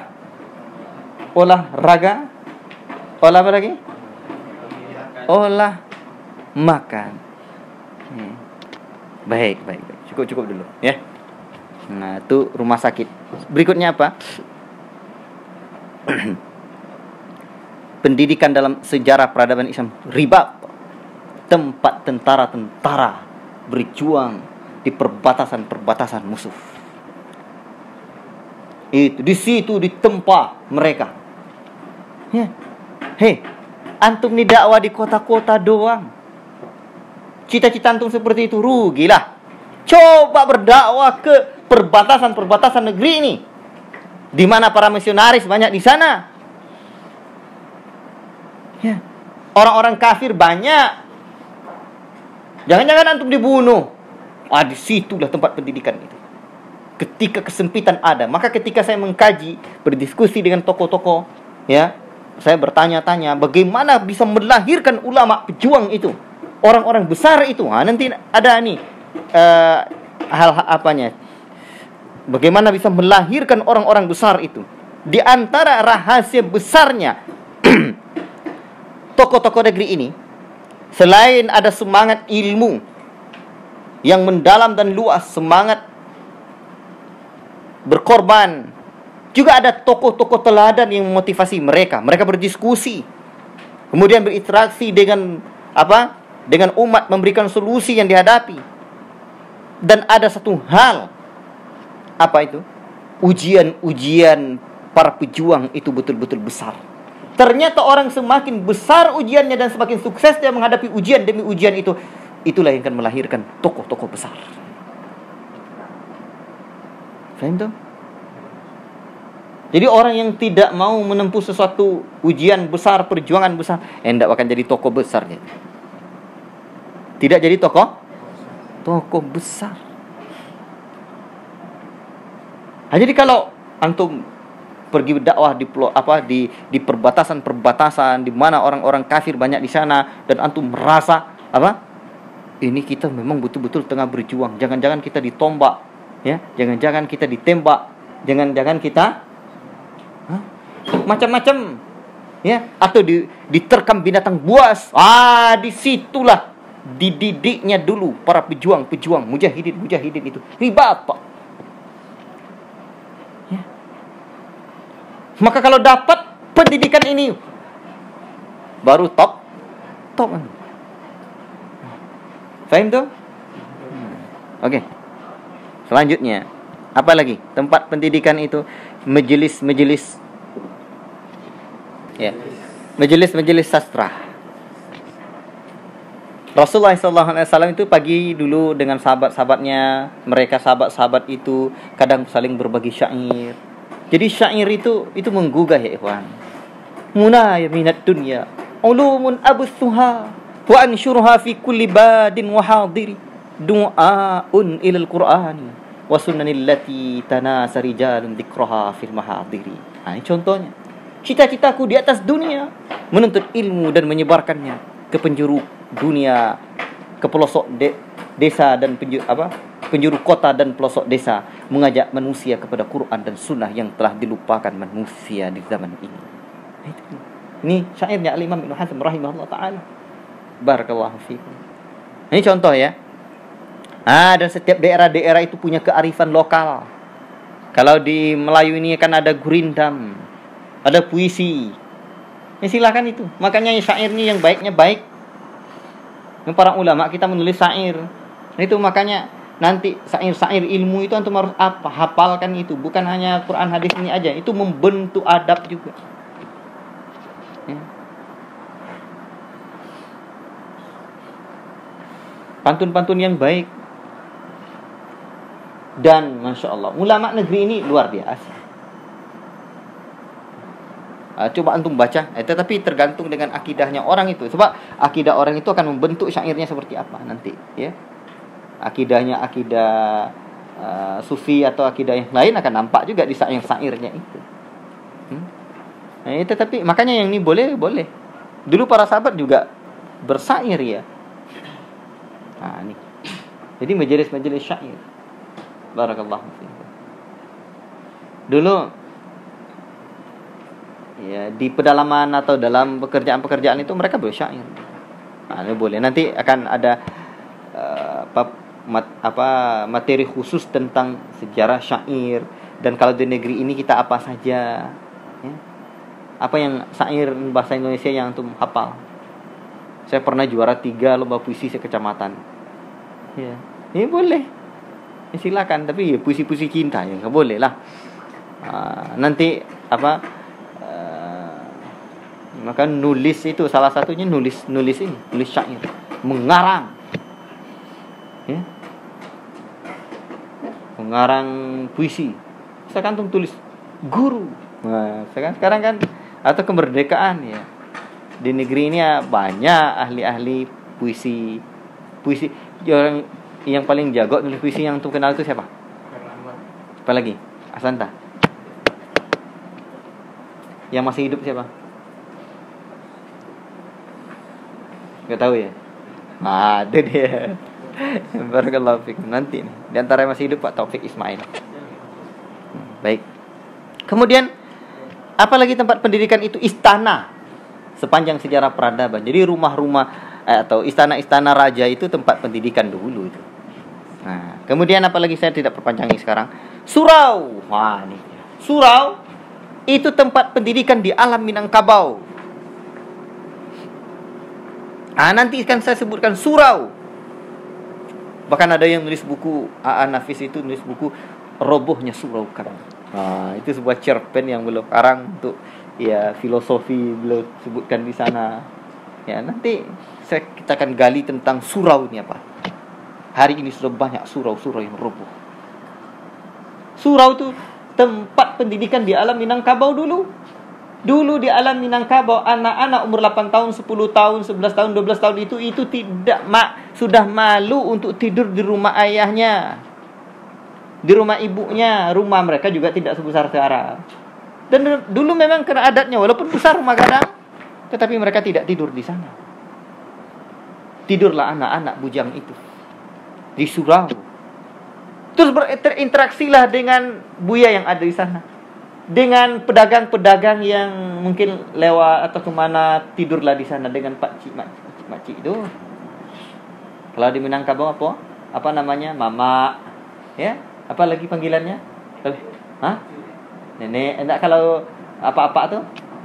raga. Olah apa lagi? Olah makan. Baik. Cukup dulu, ya. Nah, itu rumah sakit. Berikutnya apa? Pendidikan dalam sejarah peradaban Islam. Ribat, tempat tentara-tentara berjuang di perbatasan musuh. Itu di situ ditempa mereka. Ya. Hei, antum nih dakwah di kota-kota doang. Cita-cita antum seperti itu, rugilah. Coba berdakwah ke perbatasan negeri ini, di mana para misionaris banyak di sana. Ya. Orang-orang kafir banyak. Jangan-jangan antum dibunuh. Di situlah tempat pendidikan itu. Ketika kesempitan ada, maka ketika saya mengkaji, berdiskusi dengan tokoh-tokoh, ya, saya bertanya-tanya bagaimana bisa melahirkan ulama pejuang itu, orang-orang besar itu. Nanti ada nih hal apanya? Bagaimana bisa melahirkan orang-orang besar itu? Di antara rahasia besarnya tokoh-tokoh negeri ini, selain ada semangat ilmu yang mendalam dan luas, semangat berkorban, juga ada tokoh-tokoh teladan yang memotivasi mereka. Mereka berdiskusi, kemudian berinteraksi dengan apa? Dengan umat, memberikan solusi yang dihadapi. Dan ada satu hal, apa itu? Ujian-ujian para pejuang itu betul-betul besar. Ternyata orang semakin besar ujiannya dan semakin sukses dia menghadapi ujian demi ujian itu, itulah yang akan melahirkan tokoh-tokoh besar. Faham tuh? Jadi orang yang tidak mau menempuh sesuatu ujian besar, perjuangan besar, tidak akan jadi tokoh besar. Tidak jadi tokoh besar. Jadi kalau antum pergi berdakwah di perbatasan di mana orang-orang kafir banyak di sana, dan antum merasa apa? Ini kita memang betul-betul tengah berjuang. Jangan-jangan kita ditombak, ya? Jangan-jangan kita ditembak, jangan-jangan kita macam-macam, ya? Atau diterkam binatang buas. Disitulah dididiknya dulu para pejuang mujahidin itu. Ribat, Pak. Ya. Maka kalau dapat pendidikan ini, baru top. Faham tuh? Oke. Selanjutnya, apa lagi? Tempat pendidikan itu majelis. Ya. Majelis sastra. Rasulullah SAW itu pagi dulu dengan sahabat-sahabatnya. Mereka sahabat-sahabat itu kadang saling berbagi syair. Jadi syair itu menggugah, ya ikhwan. Munaya minat dunya ulumun abuthuha wa ansyurha fi kulli badin wa hadiri du'aun ilal qur'ani wa sunnanil lati tanasa rijalun dzikraha fil mahadiri. Ini contohnya. Cita-citaku di atas dunia menuntut ilmu dan menyebarkannya ke penjuru dunia, ke pelosok desa dan penjuru kota dan pelosok desa, mengajak manusia kepada Quran dan Sunnah yang telah dilupakan manusia di zaman ini. Ini syairnya Al-Imam Ibnu Hazm rahimahullah ta'ala. Barakallahu fiikum. Ini contoh ya. Dan setiap daerah-daerah itu punya kearifan lokal. Kalau di Melayu ini kan ada gurindam, ada puisi. Ya silakan itu. Makanya syair ini yang baiknya baik. Yang para ulama kita menulis syair. Itu makanya nanti syair-syair ilmu itu antum harus hafalkan itu. Bukan hanya Quran hadis ini aja. Itu membentuk adab juga. Ya. Pantun-pantun yang baik. Dan Masya Allah, ulama negeri ini luar biasa. Coba antum baca, tetapi tergantung dengan akidahnya orang itu. Sebab akidah orang itu akan membentuk syairnya seperti apa nanti, ya. Akidahnya akidah sufi atau akidah yang lain akan nampak juga di syair-syairnya itu. Tetapi makanya yang ini boleh. Dulu para sahabat juga bersyair ya. Ini. Jadi majelis-majelis syair. Barakallahu fiikum. Dulu ya di pedalaman atau dalam pekerjaan-pekerjaan itu mereka bersyair. Ini boleh. Nanti akan ada materi khusus tentang sejarah syair, dan kalau di negeri ini kita apa saja, ya. Apa yang syair bahasa Indonesia yang antum hafal. Saya pernah juara 3 lomba puisi sekecamatan. Ya, ini boleh. Ya, silakan, tapi ya puisi-puisi cinta ya nggak boleh lah. Nanti maka nulis itu salah satunya nulis syair, mengarang, ya, mengarang puisi. Sekarang antum tulis guru. Sekarang kan atau kemerdekaan ya. Di negeri ini ya banyak ahli-ahli puisi. Yang paling jago nulis puisi yang antum kenal itu siapa? Apa lagi? Asanta. Yang masih hidup siapa? Gak tahu ya? Itu dia. Barakallahu fikum. Nanti nih, di antara yang masih hidup Pak Taufik Ismail. Baik. Kemudian apalagi tempat pendidikan itu istana. Sepanjang sejarah peradaban. Jadi rumah-rumah atau istana-istana raja itu tempat pendidikan dulu itu. Kemudian apalagi saya tidak perpanjangi sekarang. Surau. Nih. Surau itu tempat pendidikan di alam Minangkabau. Nanti kan saya sebutkan surau. Bahkan ada yang nulis buku, Nafis itu nulis buku Robohnya Surau Karang. Itu sebuah cerpen yang beliau karang untuk ya filosofi beliau sebutkan di sana. Ya, nanti kita akan gali tentang surau ini apa. Hari ini sudah banyak surau-surau yang roboh. Surau itu tempat pendidikan di alam Minangkabau dulu. Dulu di alam Minangkabau anak-anak umur 8 tahun, 10 tahun, 11 tahun, 12 tahun itu tidak sudah malu untuk tidur di rumah ayahnya. Di rumah ibunya, rumah mereka juga tidak sebesar sekarang. Dan dulu memang kena adatnya, walaupun besar rumah kadang, tetapi mereka tidak tidur di sana. Tidurlah anak-anak bujang itu di surau. Terus berinteraksilah dengan buya yang ada di sana, dengan pedagang-pedagang yang mungkin lewat atau kemana, tidurlah di sana dengan pakcik itu. Kalau di Minangkabau apa namanya, mama, ya, apa lagi panggilannya? Nenek. Enggak, kalau apa-apa tuh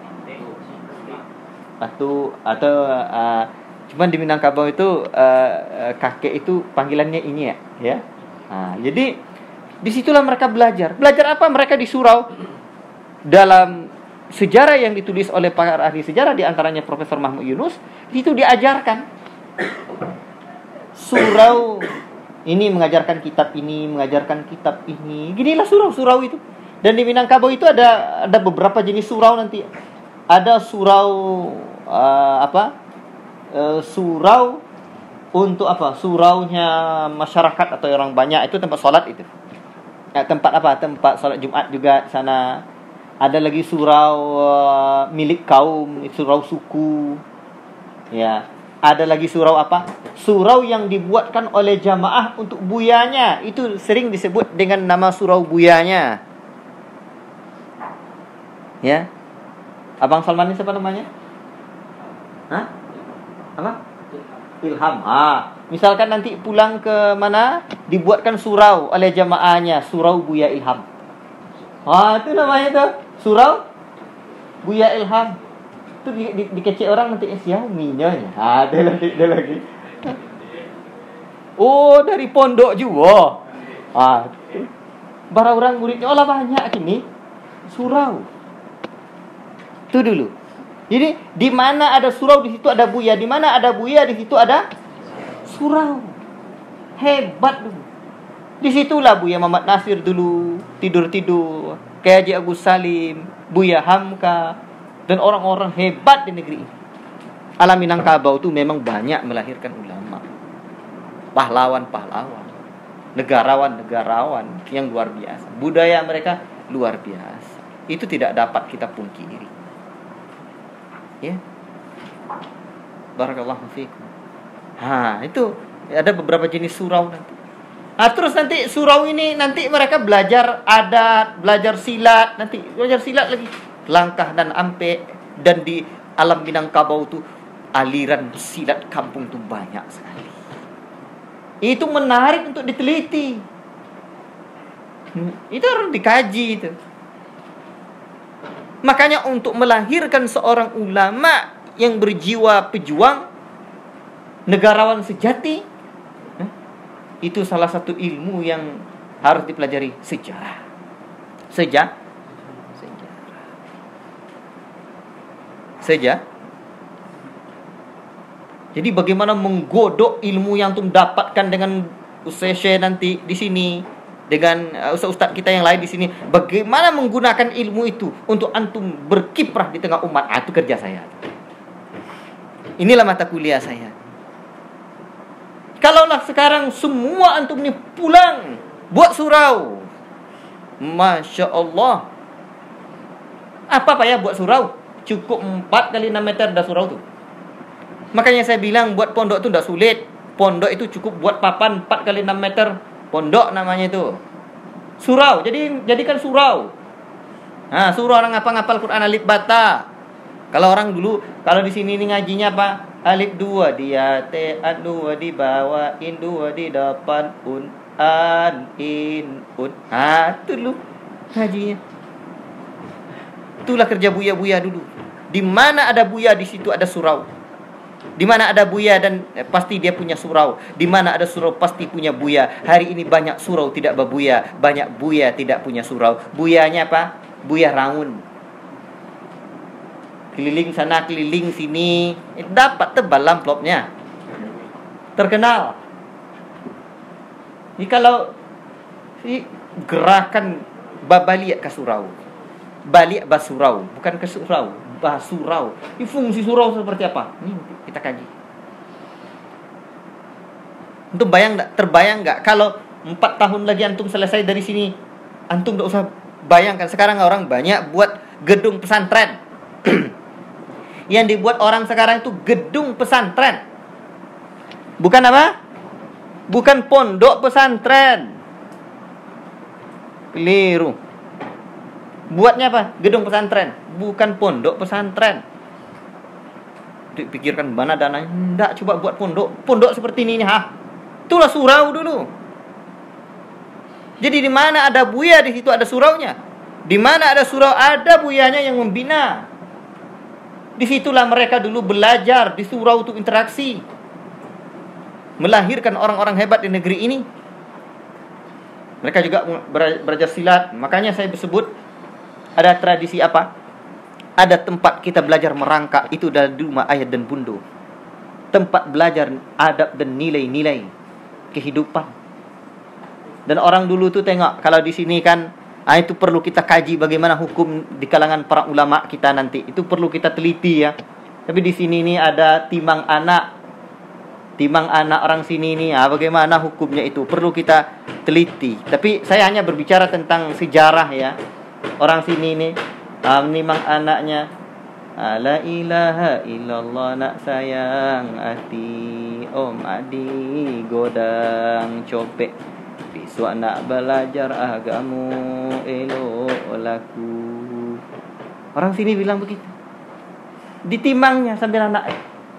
atau cuman di Minangkabau itu kakek itu panggilannya ini ya. Jadi disitulah mereka belajar. Belajar apa? Mereka di surau. Dalam sejarah yang ditulis oleh para ahli sejarah, di antaranya Profesor Mahmud Yunus, itu diajarkan surau ini mengajarkan kitab ini, mengajarkan kitab ini. Ginilah surau-surau itu. Dan di Minangkabau itu ada beberapa jenis surau nanti. Ada surau surau untuk apa? Suraunya masyarakat atau orang banyak, itu tempat sholat itu. Tempat sholat Jumat juga sana. Ada lagi surau milik kaum, surau suku. Ya. Ada lagi surau apa? Surau yang dibuatkan oleh jamaah untuk buyanya. Itu sering disebut dengan nama surau buyanya. Ya. Abang Salman ini siapa namanya? Hah? Apa? Ilham. Misalkan nanti pulang ke mana, dibuatkan surau oleh jamaahnya, surau Buya Ilham. Itu namanya tuh, surau Buya Ilham. Itu dikecek orang nanti Xiaomi nya. Ada lagi. Oh, dari pondok juga. Bara orang muridnya olah banyak ini. Surau. Itu dulu. Jadi di mana ada surau di situ ada buya, di mana ada buya di situ ada surau. Hebat dulu. Disitulah Buya Muhammad Nasir dulu tidur-tidur, kayak Haji Agus Salim, Buya Hamka, dan orang-orang hebat di negeri ini. Alam Minangkabau itu memang banyak melahirkan ulama, pahlawan-pahlawan, negarawan-negarawan yang luar biasa. Budaya mereka luar biasa. Itu tidak dapat kita pungkiri. Ya. Barakallahu fiikum. Itu ada beberapa jenis surau nanti. Terus nanti surau ini nanti mereka belajar adat, belajar silat, nanti belajar silat lagi. Langkah dan ampe, dan di alam Minangkabau itu aliran silat kampung itu banyak sekali. Itu menarik untuk diteliti. Itu harus dikaji itu. Makanya untuk melahirkan seorang ulama yang berjiwa pejuang, negarawan sejati, itu salah satu ilmu yang harus dipelajari, sejarah. Jadi bagaimana menggodok ilmu yang antum dapatkan dengan Ustaz nanti di sini, dengan ustaz-ustaz kita yang lain di sini, bagaimana menggunakan ilmu itu untuk antum berkiprah di tengah umat. Itu kerja saya. Inilah mata kuliah saya. Kalaulah sekarang semua antum ini pulang buat surau, Masya Allah. Apa payah buat surau? Cukup 4 kali 6 meter dah surau tuh. Makanya saya bilang buat pondok itu tidak sulit. Pondok itu cukup buat papan 4 kali 6 meter. Pondok namanya itu. Surau, jadikan surau. Surau orang ngapal Quran alif bata. Kalau orang dulu, kalau di sini nih ngajinya apa? Alif 2 di atas, 2 di bawah, 2 di depan, an, in, un. Itu dulu ngajinya. Itulah kerja buya-buya dulu. Di mana ada buya, di situ ada surau. Di mana ada buya dan pasti dia punya surau. Di mana ada surau pasti punya buya. Hari ini banyak surau tidak berbuya, banyak buya tidak punya surau. Buyanya apa? Buya raun. Keliling sana, keliling sini, dapat tebal amplopnya. Terkenal. Ini kalau gerakan babaliak ke surau. Balik basurau, bukan ke surau, basurau. Ini fungsi surau seperti apa? Ini kita kaji. Antum terbayang nggak kalau 4 tahun lagi antum selesai dari sini, antum nggak usah bayangkan. Sekarang orang banyak buat gedung pesantren. Yang dibuat orang sekarang itu gedung pesantren. Bukan apa? Bukan pondok pesantren. Keliru. Buatnya apa? Gedung pesantren, bukan pondok pesantren. Dipikirkan mana dananya? Enggak, coba buat pondok. Pondok seperti ini itulah surau dulu. Jadi di mana ada buya, di situ ada suraunya. Di mana ada surau, ada buyanya yang membina. Disitulah mereka dulu belajar, di surau itu interaksi, melahirkan orang-orang hebat di negeri ini. Mereka juga belajar silat. Makanya saya sebut ada tradisi apa? Ada tempat kita belajar merangkak, itu dari rumah ayah dan bunda. Tempat belajar adab dan nilai-nilai kehidupan. Dan orang dulu tuh tengok, kalau di sini kan, itu perlu kita kaji bagaimana hukum di kalangan para ulama kita nanti. Itu perlu kita teliti ya. Tapi di sini nih ada timang anak orang sini nih, bagaimana hukumnya itu perlu kita teliti. Tapi saya hanya berbicara tentang sejarah ya. Orang sini nih, menimang anaknya, La ilaha illallah nak sayang hati, om adi godang copek. Besok nak belajar agamu, elok laku. Orang sini bilang begitu. Ditimangnya sambil anak.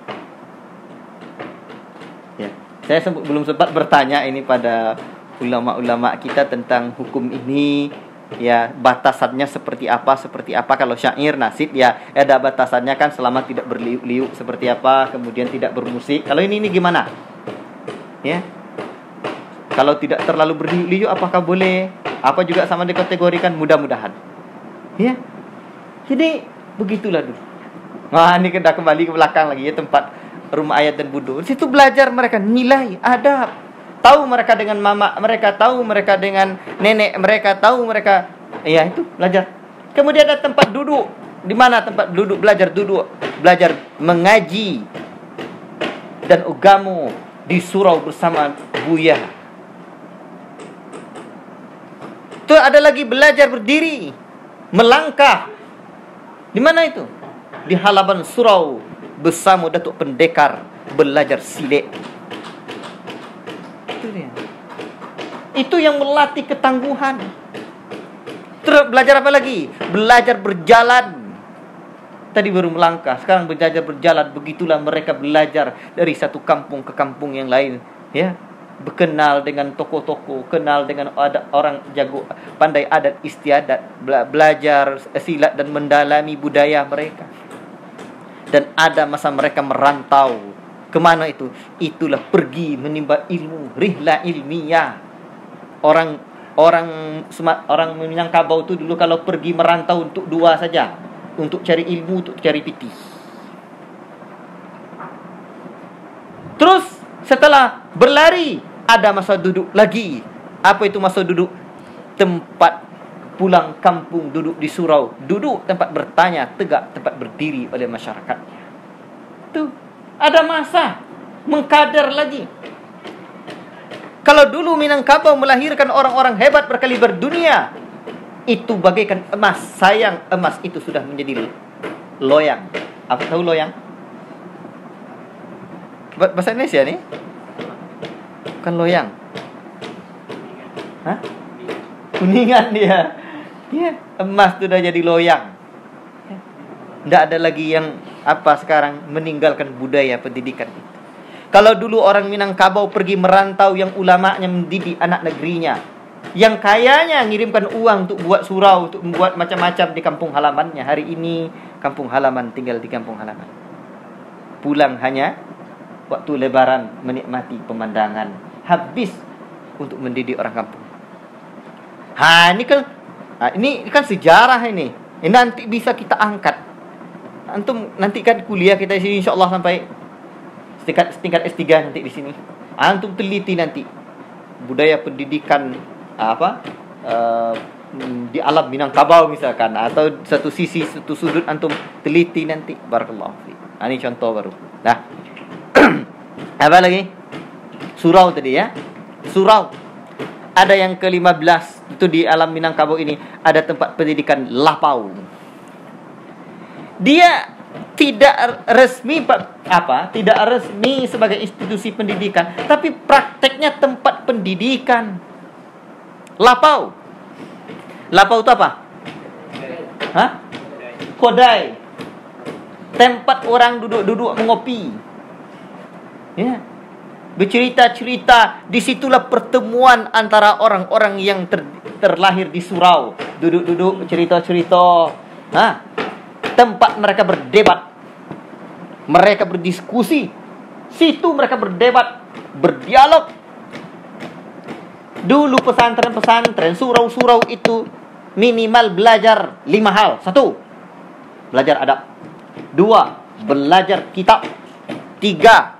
Ya, saya belum sempat bertanya ini pada ulama-ulama kita tentang hukum ini. Ya, batasannya seperti apa kalau syair nasid ya ada batasannya kan, selama tidak berliuk-liuk seperti apa, kemudian tidak bermusik. Kalau ini gimana ya, kalau tidak terlalu berliuk-liuk apakah boleh, apa juga sama dikategorikan, mudah-mudahan ya. Jadi begitulah dulu. Nah, ini kita kembali ke belakang lagi ya, tempat rumah ayat dan budu. Di situ belajar mereka nilai adab. Tahu mereka dengan mama mereka, tahu mereka dengan nenek mereka, tahu mereka, ya itu belajar. Kemudian ada tempat duduk. Di mana tempat duduk belajar? Duduk belajar mengaji dan agama di surau bersama Buya. Itu ada lagi belajar berdiri, melangkah. Di mana itu? Di halaman surau bersama Datuk Pendekar belajar silet. Itu yang melatih ketangguhan. Terus belajar apa lagi? Belajar berjalan. Tadi baru melangkah, sekarang belajar berjalan. Begitulah mereka belajar dari satu kampung ke kampung yang lain, ya. Berkenal dengan tokoh-tokoh, kenal dengan orang jago, pandai adat istiadat, belajar silat dan mendalami budaya mereka. Dan ada masa mereka merantau. Kemana itu? Itulah pergi menimba ilmu, rihlah ilmiah. Orang Minangkabau itu dulu kalau pergi merantau untuk dua saja, untuk cari ilmu, untuk cari piti. Terus setelah berlari ada masa duduk lagi. Apa itu masa duduk? Tempat pulang kampung, duduk di surau, duduk tempat bertanya, tegak tempat berdiri oleh masyarakatnya. Tuh, ada masa mengkader lagi. Kalau dulu Minangkabau melahirkan orang-orang hebat berkaliber dunia, itu bagaikan emas. Sayang, emas itu sudah menjadi loyang. Apa tahu loyang? Bahasa Indonesia nih? Bukan loyang. Hah? Kuningan dia. Ya, emas sudah jadi loyang. Tidak ada lagi yang sekarang meninggalkan budaya pendidikan itu. Kalau dulu orang Minangkabau pergi merantau, yang ulamanya mendidik anak negerinya, yang kayanya ngirimkan uang untuk buat surau, untuk membuat macam-macam di kampung halamannya. Hari ini kampung halaman, tinggal di kampung halaman. Pulang hanya waktu lebaran menikmati pemandangan. Habis untuk mendidik orang kampung. Ini kan sejarah ini. Ini nanti bisa kita angkat. Antum nanti kan kuliah kita di sini insyaallah sampai tingkat S3 nanti di sini. Antum teliti nanti budaya pendidikan di alam Minangkabau misalkan, atau satu sisi, satu sudut antum teliti nanti. Barakallahu fiik. Ini contoh baru. Nah, apa lagi? Surau tadi ya. Surau. Ada yang ke-15 itu di alam Minangkabau ini, ada tempat pendidikan Lapau. Dia tidak resmi tidak resmi sebagai institusi pendidikan, tapi prakteknya tempat pendidikan. Lapau. Lapau itu apa? Hah? Kodai. Tempat orang duduk-duduk mengopi. Ya. Bercerita-cerita, disitulah pertemuan antara orang-orang yang terlahir di surau. Duduk-duduk cerita-cerita. Tempat mereka berdebat, mereka berdiskusi. Situ mereka berdebat, berdialog. Dulu pesantren-pesantren, surau-surau itu minimal belajar 5 hal. 1, belajar adab. 2, belajar kitab. 3,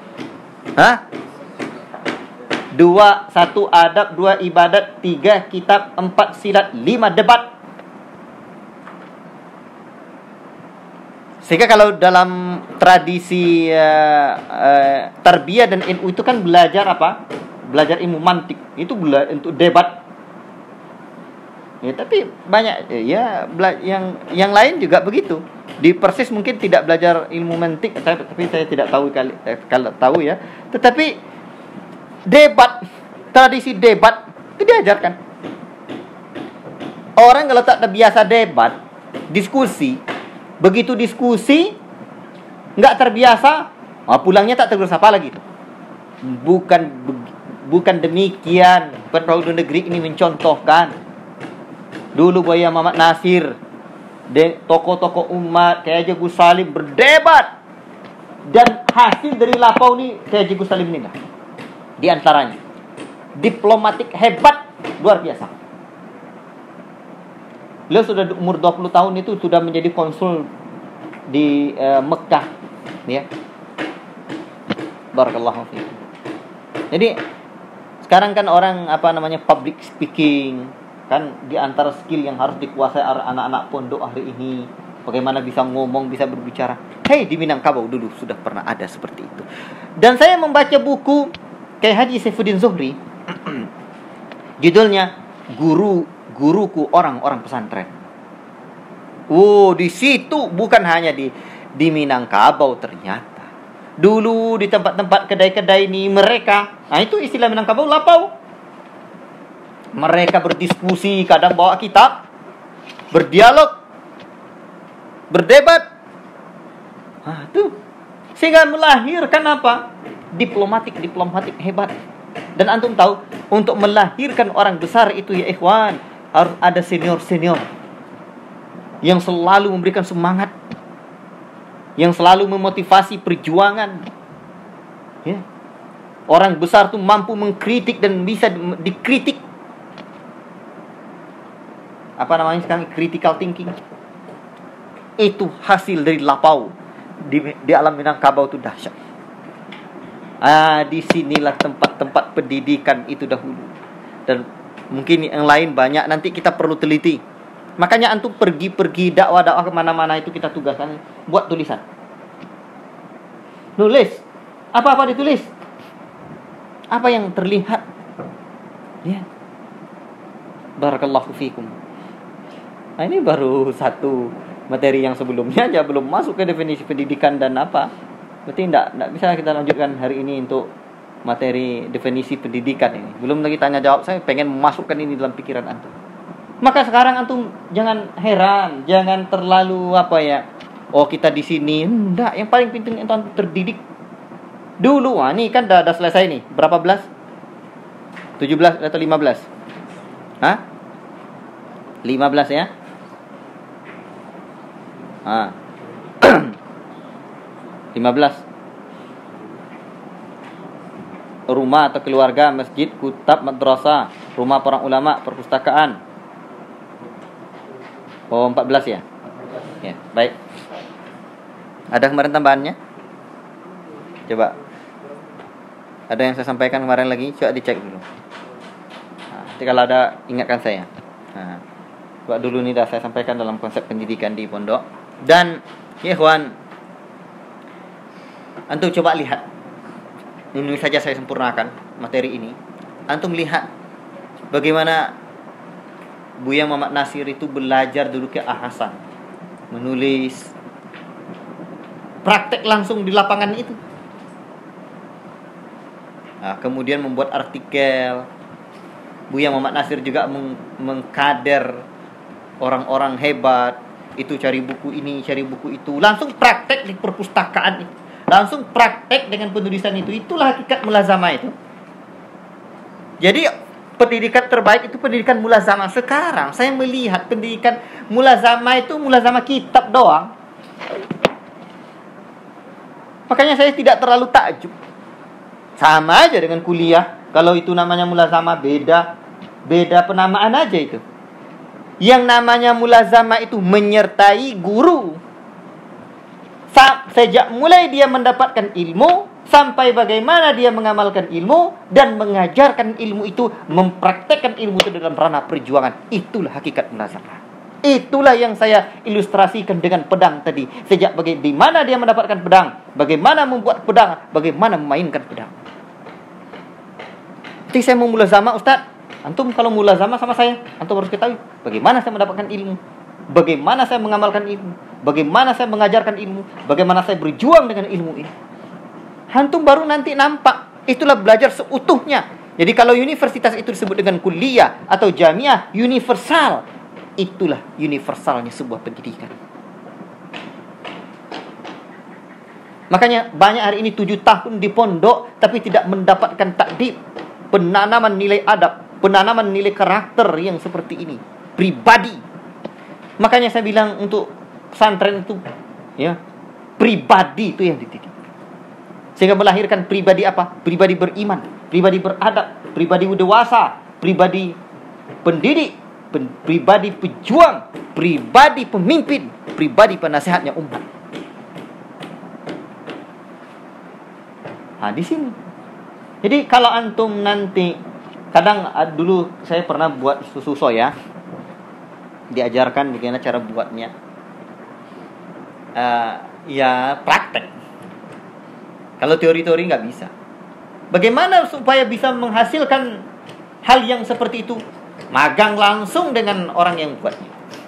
1 adab, 2 ibadat, 3 kitab, 4 silat, 5 debat. Sehingga kalau dalam tradisi tarbiyah dan ilmu itu kan belajar apa? Belajar ilmu mantik. Itu untuk debat. Ya, tapi banyak yang lain juga begitu. Di Persis mungkin tidak belajar ilmu mantik, tapi saya tidak tahu kalau tahu ya. Tetapi debat, tradisi debat itu diajarkan. Orang kalau tak terbiasa debat, diskusi, begitu diskusi nggak terbiasa, pulangnya tak terus apa lagi. Bukan demikian. Perpaudan negeri ini mencontohkan. Dulu Buya Muhammad Nasir, tokoh-tokoh umat kayak Haji Gus Salim berdebat, dan hasil dari lapau ini kayak Haji Gus Salim ini lah. Di antaranya diplomatik hebat luar biasa. Beliau sudah umur 20 tahun itu sudah menjadi konsul di Mekah, ya. Barakallahu fiik. Jadi sekarang kan orang public speaking, kan di antara skill yang harus dikuasai anak-anak pondok hari ini, bagaimana bisa ngomong, bisa berbicara. Di Minangkabau dulu sudah pernah ada seperti itu. Dan saya membaca buku kayak Haji Saifuddin Zuhri, judulnya Guruku Orang-orang Pesantren. Di situ bukan hanya di Minangkabau ternyata. Dulu di tempat-tempat kedai-kedai ini mereka, itu istilah Minangkabau lapau. Mereka berdiskusi, kadang bawa kitab, berdialog, berdebat. Tuh. Sehingga melahirkan apa? Diplomatik hebat. Dan antum tahu, untuk melahirkan orang besar itu ya ikhwan, harus ada senior-senior yang selalu memberikan semangat, yang selalu memotivasi perjuangan. Ya. Orang besar tuh mampu mengkritik dan bisa dikritik. Sekarang critical thinking. Itu hasil dari lapau di alam Minangkabau itu dahsyat. Di sinilah tempat-tempat pendidikan itu dahulu. Dan mungkin yang lain banyak, nanti kita perlu teliti. Makanya antum pergi dakwah kemana-mana itu kita tugaskan buat tulisan. Nulis. Apa-apa ditulis. Apa yang terlihat. Ya. Barakallahu fiikum. Ini baru satu materi yang sebelumnya aja belum masuk ke definisi pendidikan dan apa. Berarti tidak bisa kita lanjutkan hari ini untuk materi definisi pendidikan ini. Belum lagi tanya jawab, saya pengen memasukkan ini dalam pikiran antum. Maka sekarang antum jangan heran, jangan terlalu kita di sini. Enggak, yang paling penting itu antum terdidik. Dulu, nih kan udah selesai nih. Berapa belas? 17 atau 15? 15 ya? 15. Rumah atau keluarga, masjid, kutab, madrasah, rumah para ulama, perpustakaan. 14 ya? Ya, baik. Ada kemarin tambahannya? Coba. Ada yang saya sampaikan kemarin lagi, coba dicek dulu. Nanti kalau ada, ingatkan saya. Coba dulu nih dah saya sampaikan dalam konsep pendidikan di pondok. Dan ya ikhwan, antum coba lihat. Ini saja saya sempurnakan materi ini. Antum lihat bagaimana Buya Muhammad Nasir itu belajar dulu ke Hasan, menulis, praktek langsung di lapangan itu. Kemudian membuat artikel. Buya Muhammad Nasir juga mengkader orang-orang hebat. Itu cari buku ini, cari buku itu. Langsung praktek di perpustakaan itu. Langsung praktek dengan penulisan itu. Itulah hakikat mulazamah itu. Jadi pendidikan terbaik itu pendidikan mulazamah. Sekarang saya melihat pendidikan mulazamah itu mulazamah kitab doang. Makanya saya tidak terlalu takjub. Sama aja dengan kuliah. Kalau itu namanya mulazamah, beda penamaan aja itu. Yang namanya mulazamah itu menyertai guru. Sejak mulai dia mendapatkan ilmu sampai bagaimana dia mengamalkan ilmu dan mengajarkan ilmu itu, mempraktekkan ilmu itu dalam ranah perjuangan. Itulah hakikat mulazamah. Itulah yang saya ilustrasikan dengan pedang tadi. Sejak di mana dia mendapatkan pedang, bagaimana membuat pedang, bagaimana memainkan pedang. Jadi saya mau mulazamah, Ustaz. Antum kalau mulazamah sama saya, antum harus ketahui bagaimana saya mendapatkan ilmu, bagaimana saya mengamalkan ilmu, bagaimana saya mengajarkan ilmu, bagaimana saya berjuang dengan ilmu ini. Antum baru nanti nampak. Itulah belajar seutuhnya. Jadi kalau universitas itu disebut dengan kuliah atau jamiah universal, itulah universalnya sebuah pendidikan. Makanya banyak hari ini 7 tahun di pondok tapi tidak mendapatkan takdib, penanaman nilai adab, penanaman nilai karakter yang seperti ini, pribadi. Makanya saya bilang untuk pesantren itu, ya, pribadi itu yang dididik. Sehingga melahirkan pribadi apa? Pribadi beriman, pribadi beradab, pribadi dewasa, pribadi pendidik, pribadi pejuang, pribadi pemimpin, pribadi penasehatnya umat. Nah, di sini. Jadi kalau antum nanti, kadang dulu saya pernah buat susu soya, diajarkan bagaimana cara buatnya. Ya praktek. Kalau teori-teori nggak bisa. Bagaimana supaya bisa menghasilkan hal yang seperti itu? Magang langsung dengan orang yang buatnya.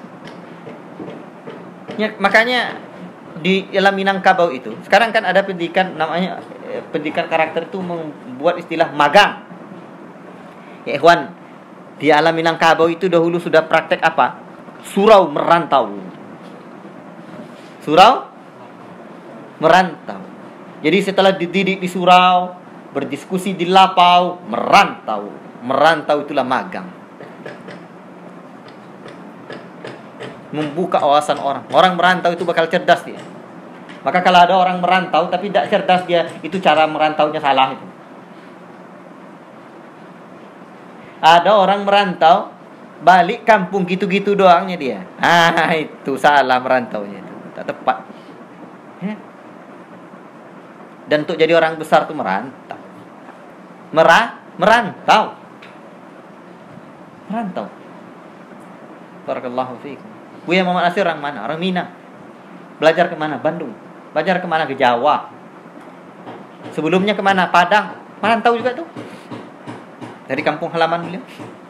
Ya, makanya di dalam Minangkabau itu, sekarang kan ada pendidikan namanya pendidikan karakter itu membuat istilah magang. Ya ikhwan, di alam Minangkabau itu dahulu sudah praktek apa? Surau merantau. Surau merantau. Jadi setelah dididik di surau, berdiskusi di lapau, merantau. Merantau itulah magang. Membuka wawasan orang. Orang merantau itu bakal cerdas dia. Maka kalau ada orang merantau tapi tidak cerdas dia, itu cara merantaunya salah itu. Ada orang merantau, balik kampung gitu-gitu doangnya dia. Itu salah merantaunya itu. Tak tepat. Ya. Dan untuk jadi orang besar itu merantau. Merantau. Barakallahu fiikum. Buya Muhammad Nasir orang mana? Orang Minang. Belajar ke mana? Bandung. Belajar ke mana? Ke Jawa. Sebelumnya ke mana? Padang. Merantau juga tuh. Dari kampung halaman beliau.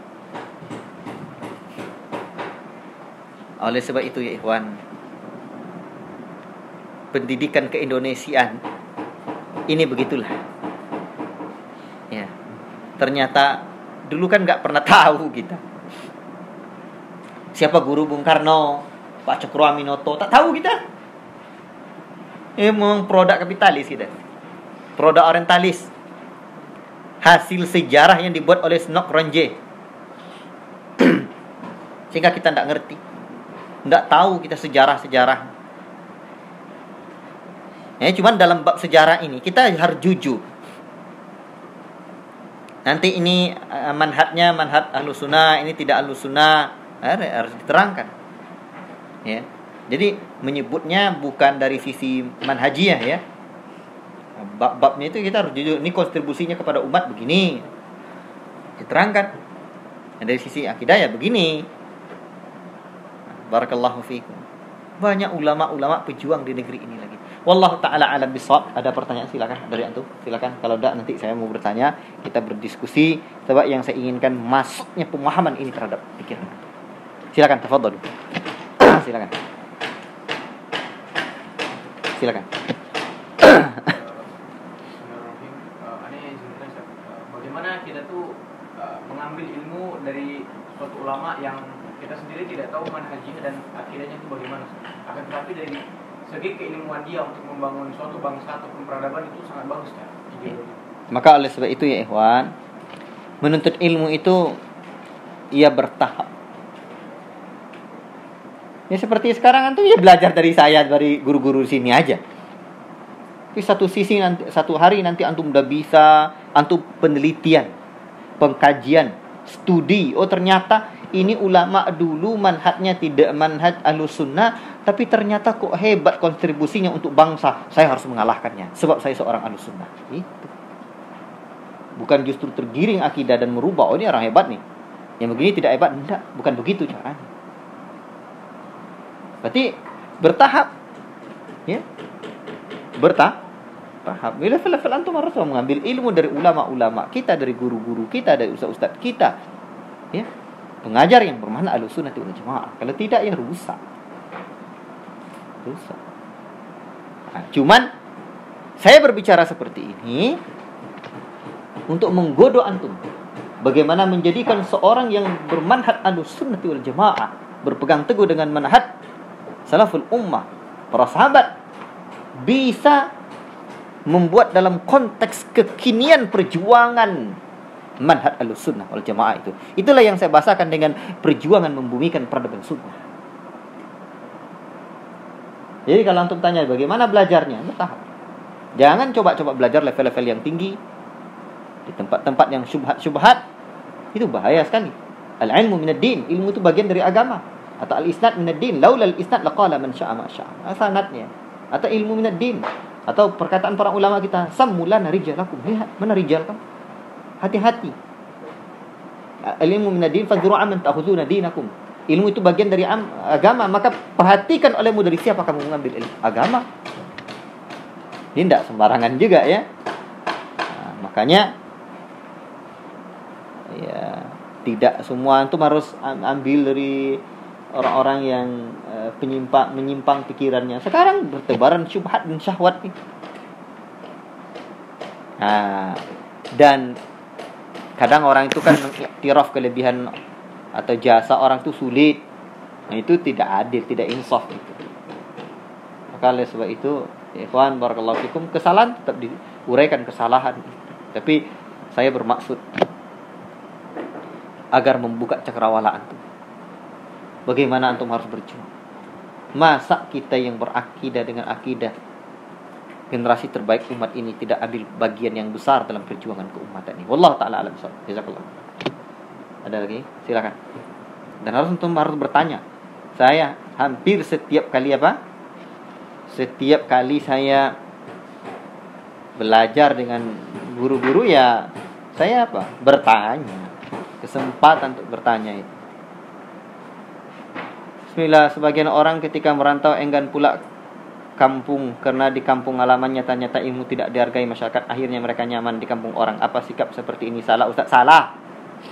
Oleh sebab itu ya ikhwan, pendidikan keindonesiaan ini begitulah. Ya. Ternyata dulu kan nggak pernah tahu kita. Siapa guru Bung Karno, Pak Cokroaminoto, tak tahu kita. Memang produk kapitalis kita. Produk orientalis. Hasil sejarah yang dibuat oleh Snok Ronje. Sehingga kita tidak ngerti. Tidak tahu kita sejarah-sejarah. Ya, cuman dalam bab sejarah ini kita harus jujur. Nanti ini manhajnya manhaj Ahlus Sunnah, ini tidak Ahlus Sunnah, harus diterangkan. Ya. Jadi menyebutnya bukan dari sisi manhajiyah ya. Bab-babnya itu kita harus jujur. Ini kontribusinya kepada umat begini. Diterangkan. Dari sisi akidah ya begini. Barakallahu fiikum. Banyak ulama-ulama pejuang di negeri ini lagi. Wallahu ta'ala alam bisawab. Ada pertanyaan silakan dari antum. Silakan. Kalau tidak nanti saya mau bertanya, kita berdiskusi sebab yang saya inginkan masuknya pemahaman ini terhadap pikiran. Silakan, tafadhol. Silakan. Silakan. Bagaimana kita tuh mengambil ilmu dari suatu ulama yang kita sendiri tidak tahu manhajnya dan akidahnya itu bagaimana. Akan tetapi dari segi keilmuan dia untuk membangun suatu bangsa atau peradaban itu sangat bagus kan. Maka oleh sebab itu ya ikhwan, menuntut ilmu itu ia bertahap. Ya seperti sekarang antum ya belajar dari saya, dari guru-guru sini aja. Tapi satu sisi nanti, satu hari nanti antum udah bisa, antum penelitian, pengkajian, studi. Oh ternyata ini ulama dulu manhajnya tidak manhaj Ahlus Sunnah, tapi ternyata kok hebat kontribusinya untuk bangsa. Saya harus mengalahkannya sebab saya seorang Ahlus Sunnah. Itu. Bukan justru tergiring akidah dan merubah. Oh ini orang hebat nih. Yang begini tidak hebat. Tidak, bukan begitu caranya. Berarti bertahap. Ya. Bertahap. Bila level antum harus mengambil ilmu dari ulama-ulama kita, dari guru-guru kita, dari ustaz-ustaz kita. Ya. Pengajar yang bermakna Ahlus Sunnah wal Jamaah. Kalau tidak ya rusak. rusak. Nah, cuman saya berbicara seperti ini untuk menggoda antum bagaimana menjadikan seorang yang bermanhaj Ahlussunnah wal Jamaah, berpegang teguh dengan manhaj salaful ummah, para sahabat, bisa membuat dalam konteks kekinian perjuangan manhaj Ahlussunnah wal Jamaah itu. Itulah yang saya bahasakan dengan perjuangan membumikan peradaban sunnah. Jadi kalau antum tanya bagaimana belajarnya, bertahap. Jangan coba-coba belajar level-level yang tinggi di tempat-tempat yang syubhat-syubhat. Itu bahaya sekali. Al-ilmu minad din, ilmu itu bagian dari agama. Atau al-isnad minad din, laula al-isnad laqala man syaa ma syaa. Sanadnya. Atau ilmu minad din, atau perkataan para ulama kita, sammulana rijalakum. Lihat, mana rijal kamu? Hati-hati. Al-ilmu minad din fadhuru amman ta'khuduna dinakum. Ilmu itu bagian dari agama, maka perhatikan olehmu dari siapa kamu mengambil ilmu agama. Ini tidak sembarangan juga ya. Nah, makanya ya tidak semua antum harus ambil dari orang-orang yang menyimpang pikirannya. Sekarang bertebaran syubhat dan syahwat nih. Nah, dan kadang orang itu kan mengiktiraf kelebihan atau jasa orang itu sulit. Nah, itu tidak adil, tidak insaf itu. Maka oleh sebab itu, ikhwan barakallahu fikum, kesalahan tetap diuraikan kesalahan. Tapi saya bermaksud agar membuka cakrawala antum. Bagaimana antum harus berjuang? Masa kita yang berakidah dengan akidah generasi terbaik umat ini tidak ambil bagian yang besar dalam perjuangan keumatan ini? Wallahu taala alam bissawab. Jazakallah. Ada lagi? Silakan. Dan antum harus bertanya. Saya hampir setiap kali Setiap kali saya belajar dengan guru-guru ya saya bertanya. Kesempatan untuk bertanya itu. Bismillah, sebagian orang ketika merantau enggan pula kampung karena di kampung halamannya ternyata ilmu tidak dihargai masyarakat, akhirnya mereka nyaman di kampung orang. Apa sikap seperti ini salah, Ustaz? Salah.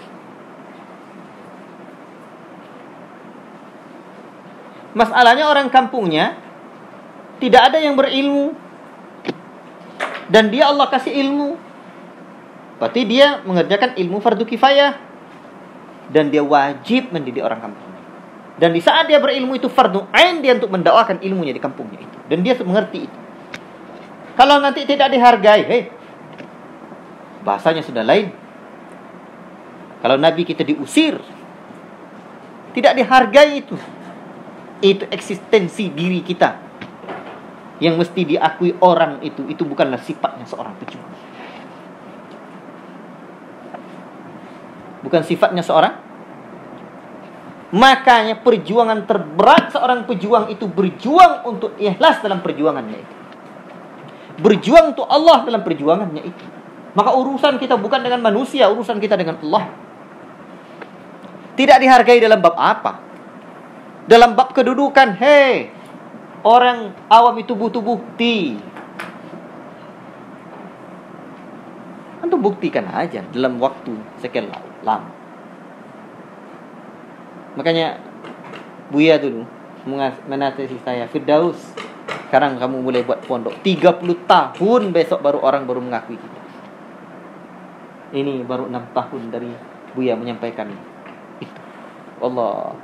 Masalahnya orang kampungnya tidak ada yang berilmu dan dia Allah kasih ilmu. Berarti dia mengerjakan ilmu fardu kifayah dan dia wajib mendidik orang kampungnya. Dan di saat dia berilmu itu fardu ain dia untuk mendakwakan ilmunya di kampungnya itu. Dan dia mengerti itu. Kalau nanti tidak dihargai, bahasanya sudah lain. Kalau Nabi kita diusir, tidak dihargai itu. Itu eksistensi diri kita yang mesti diakui orang itu bukanlah sifatnya seorang pejuang. Bukan sifatnya seorang. Makanya perjuangan terberat seorang pejuang itu berjuang untuk ikhlas dalam perjuangannya itu. Berjuang untuk Allah dalam perjuangannya itu. Maka urusan kita bukan dengan manusia, urusan kita dengan Allah. Tidak dihargai dalam bab apa? Dalam bab kedudukan, orang awam itu butuh bukti. Antum buktikan aja dalam waktu sekian lama. Makanya Buya dulu menasihati saya, Firdaus, sekarang kamu mulai buat pondok. 30 tahun besok baru orang mengakui kita. Ini baru 6 tahun dari Buya menyampaikan itu. Allah.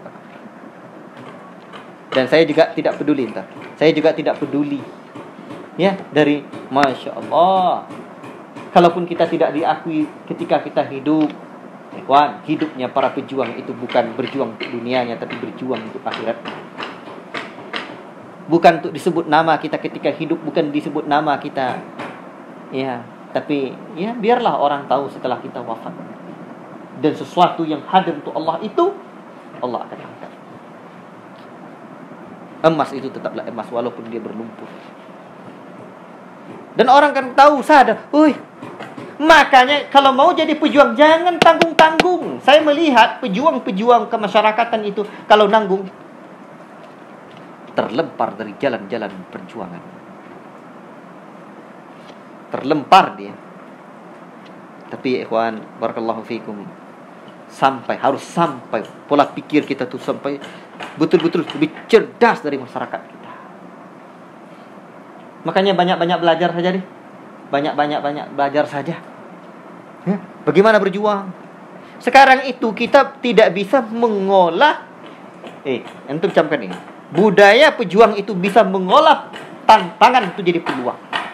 Dan saya juga tidak peduli Saya juga tidak peduli. Ya, dari Masya Allah. Kalaupun kita tidak diakui ketika kita hidup, ikhwan, hidupnya para pejuang itu bukan berjuang untuk dunianya, tapi berjuang untuk akhirat. Bukan untuk disebut nama kita ketika hidup, bukan disebut nama kita. Ya, tapi ya biarlah orang tahu setelah kita wafat. Dan sesuatu yang hadir untuk Allah itu Allah akan angkat. Emas itu tetaplah emas walaupun dia berlumpur. Dan orang kan tahu, sadar. Makanya kalau mau jadi pejuang jangan tanggung-tanggung. Saya melihat pejuang-pejuang kemasyarakatan itu kalau nanggung terlempar dari jalan-jalan perjuangan. Terlempar dia. Tapi ikhwan, barakallahu fikum, harus sampai pola pikir kita tuh sampai betul-betul lebih cerdas dari masyarakat kita. Makanya banyak-banyak belajar saja deh. Banyak belajar saja. Bagaimana berjuang? Sekarang itu kita tidak bisa mengolah. Antum camkan ini. Budaya pejuang itu bisa mengolah tantangan itu jadi peluang.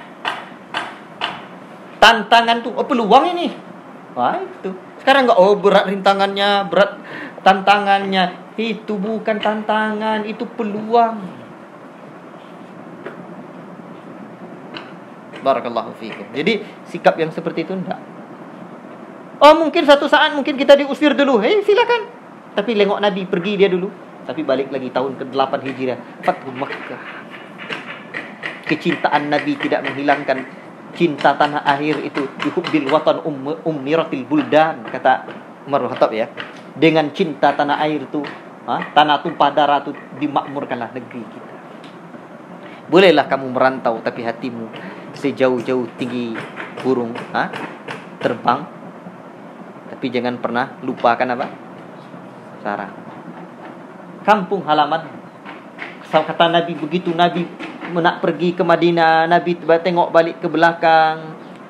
Tantangan tuh peluang ini. Wah itu. Sekarang enggak berat rintangannya, berat tantangannya. Itu bukan tantangan, itu peluang. Barakallahu fiikum. Jadi sikap yang seperti itu enggak. Mungkin satu saat mungkin kita diusir dulu. Silakan. Tapi lengok Nabi pergi dia dulu. Tapi balik lagi tahun ke-8 Hijriah, Fathu Makkah. Kecintaan Nabi tidak menghilangkan cinta tanah air itu. Bihubbil watan ummiratil buldan, kata Umar bin Khattab ya. Dengan cinta tanah air itu, tanah tumpah darah itu, dimakmurkanlah negeri kita. Bolehlah kamu merantau tapi hatimu sejauh-jauh tinggi burung terbang, tapi jangan pernah lupakan apa? Sarang. Kampung halaman. Kata Nabi begitu Nabi nak pergi ke Madinah, Nabi tengok balik ke belakang.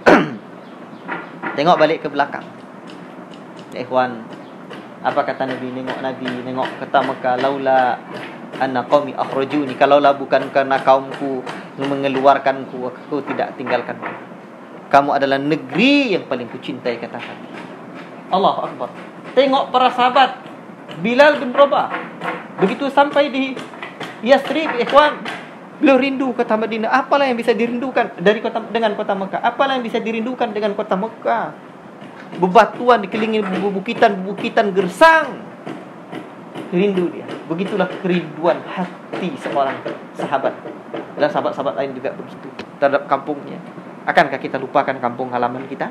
Tengok balik ke belakang. Ikhwan, apa kata Nabi? Nengok kata Mekah, laula anna qaumi akhrajuni, kalaulah bukan karena kaumku mengeluarkanku, aku tidak tinggalkan. Kamu adalah negeri yang paling kucintai, katakan. Allahu Akbar. Tengok para sahabat. Bilal bin Rabah begitu sampai di Yathrib, ikhwan, beliau rindu kota Madinah. Apalah yang bisa dirindukan dengan kota Mekah? Apalah yang bisa dirindukan dengan kota Mekah? Bebatuan dikelilingi bukitan gersang. Rindu dia. Begitulah kerinduan hati seorang sahabat. Dan sahabat-sahabat lain juga begitu terhadap kampungnya. Akankah kita lupakan kampung halaman kita?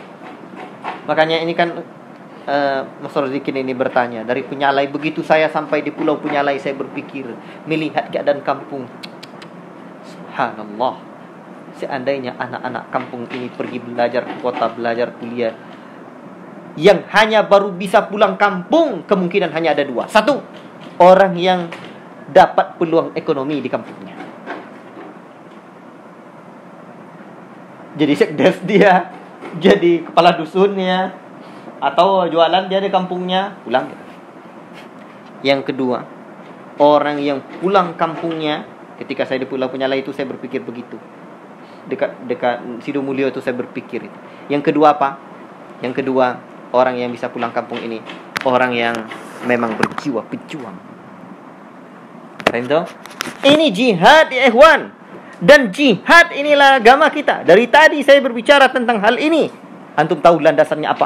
Makanya ini kan Mas Rozikin ini bertanya, dari Penyalai, begitu saya sampai di Pulau Penyalai, saya berpikir melihat keadaan kampung. Subhanallah. Seandainya anak-anak kampung ini pergi belajar ke kota, belajar kuliah, yang hanya baru bisa pulang kampung kemungkinan hanya ada 2. 1, orang yang dapat peluang ekonomi di kampungnya. Jadi sekdes dia, jadi kepala dusunnya, atau jualan dia di kampungnya, pulang. Yang kedua, orang yang pulang kampungnya. Ketika saya di Pulau Penyalai itu saya berpikir begitu. Dekat Sidomulyo itu saya berpikir itu. Yang kedua apa? Yang kedua, orang yang bisa pulang kampung ini orang yang memang berjiwa pejuang. Paham toh? Ini jihad ya ikhwan. Dan jihad inilah agama kita. Dari tadi saya berbicara tentang hal ini. Antum tahu landasannya apa?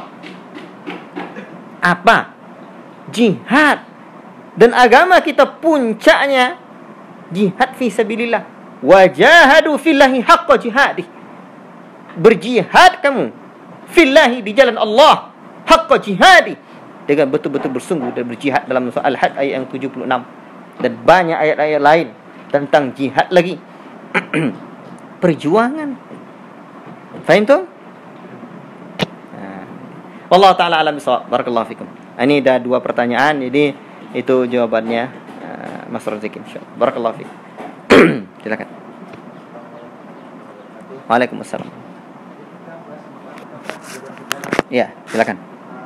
Apa? Jihad. Dan agama kita puncaknya jihad fi sabilillah. Wajahadu fillahi haqqa jihadih. Berjihad kamu fillahi, di jalan Allah, haqqa jihadih, dengan betul-betul bersungguh dan berjihad. Dalam surah Al-Hajj ayat yang 76. Dan banyak ayat-ayat lain tentang jihad lagi. Perjuangan. Faham tu? Wallahu ta'ala alam bisawab. Barakallahu fikum. Ini dah 2 pertanyaan. Jadi itu jawabannya Mas Razik insyaallah. Barakallahu fikum. Silakan. Waalaikumsalam. Ya, silakan.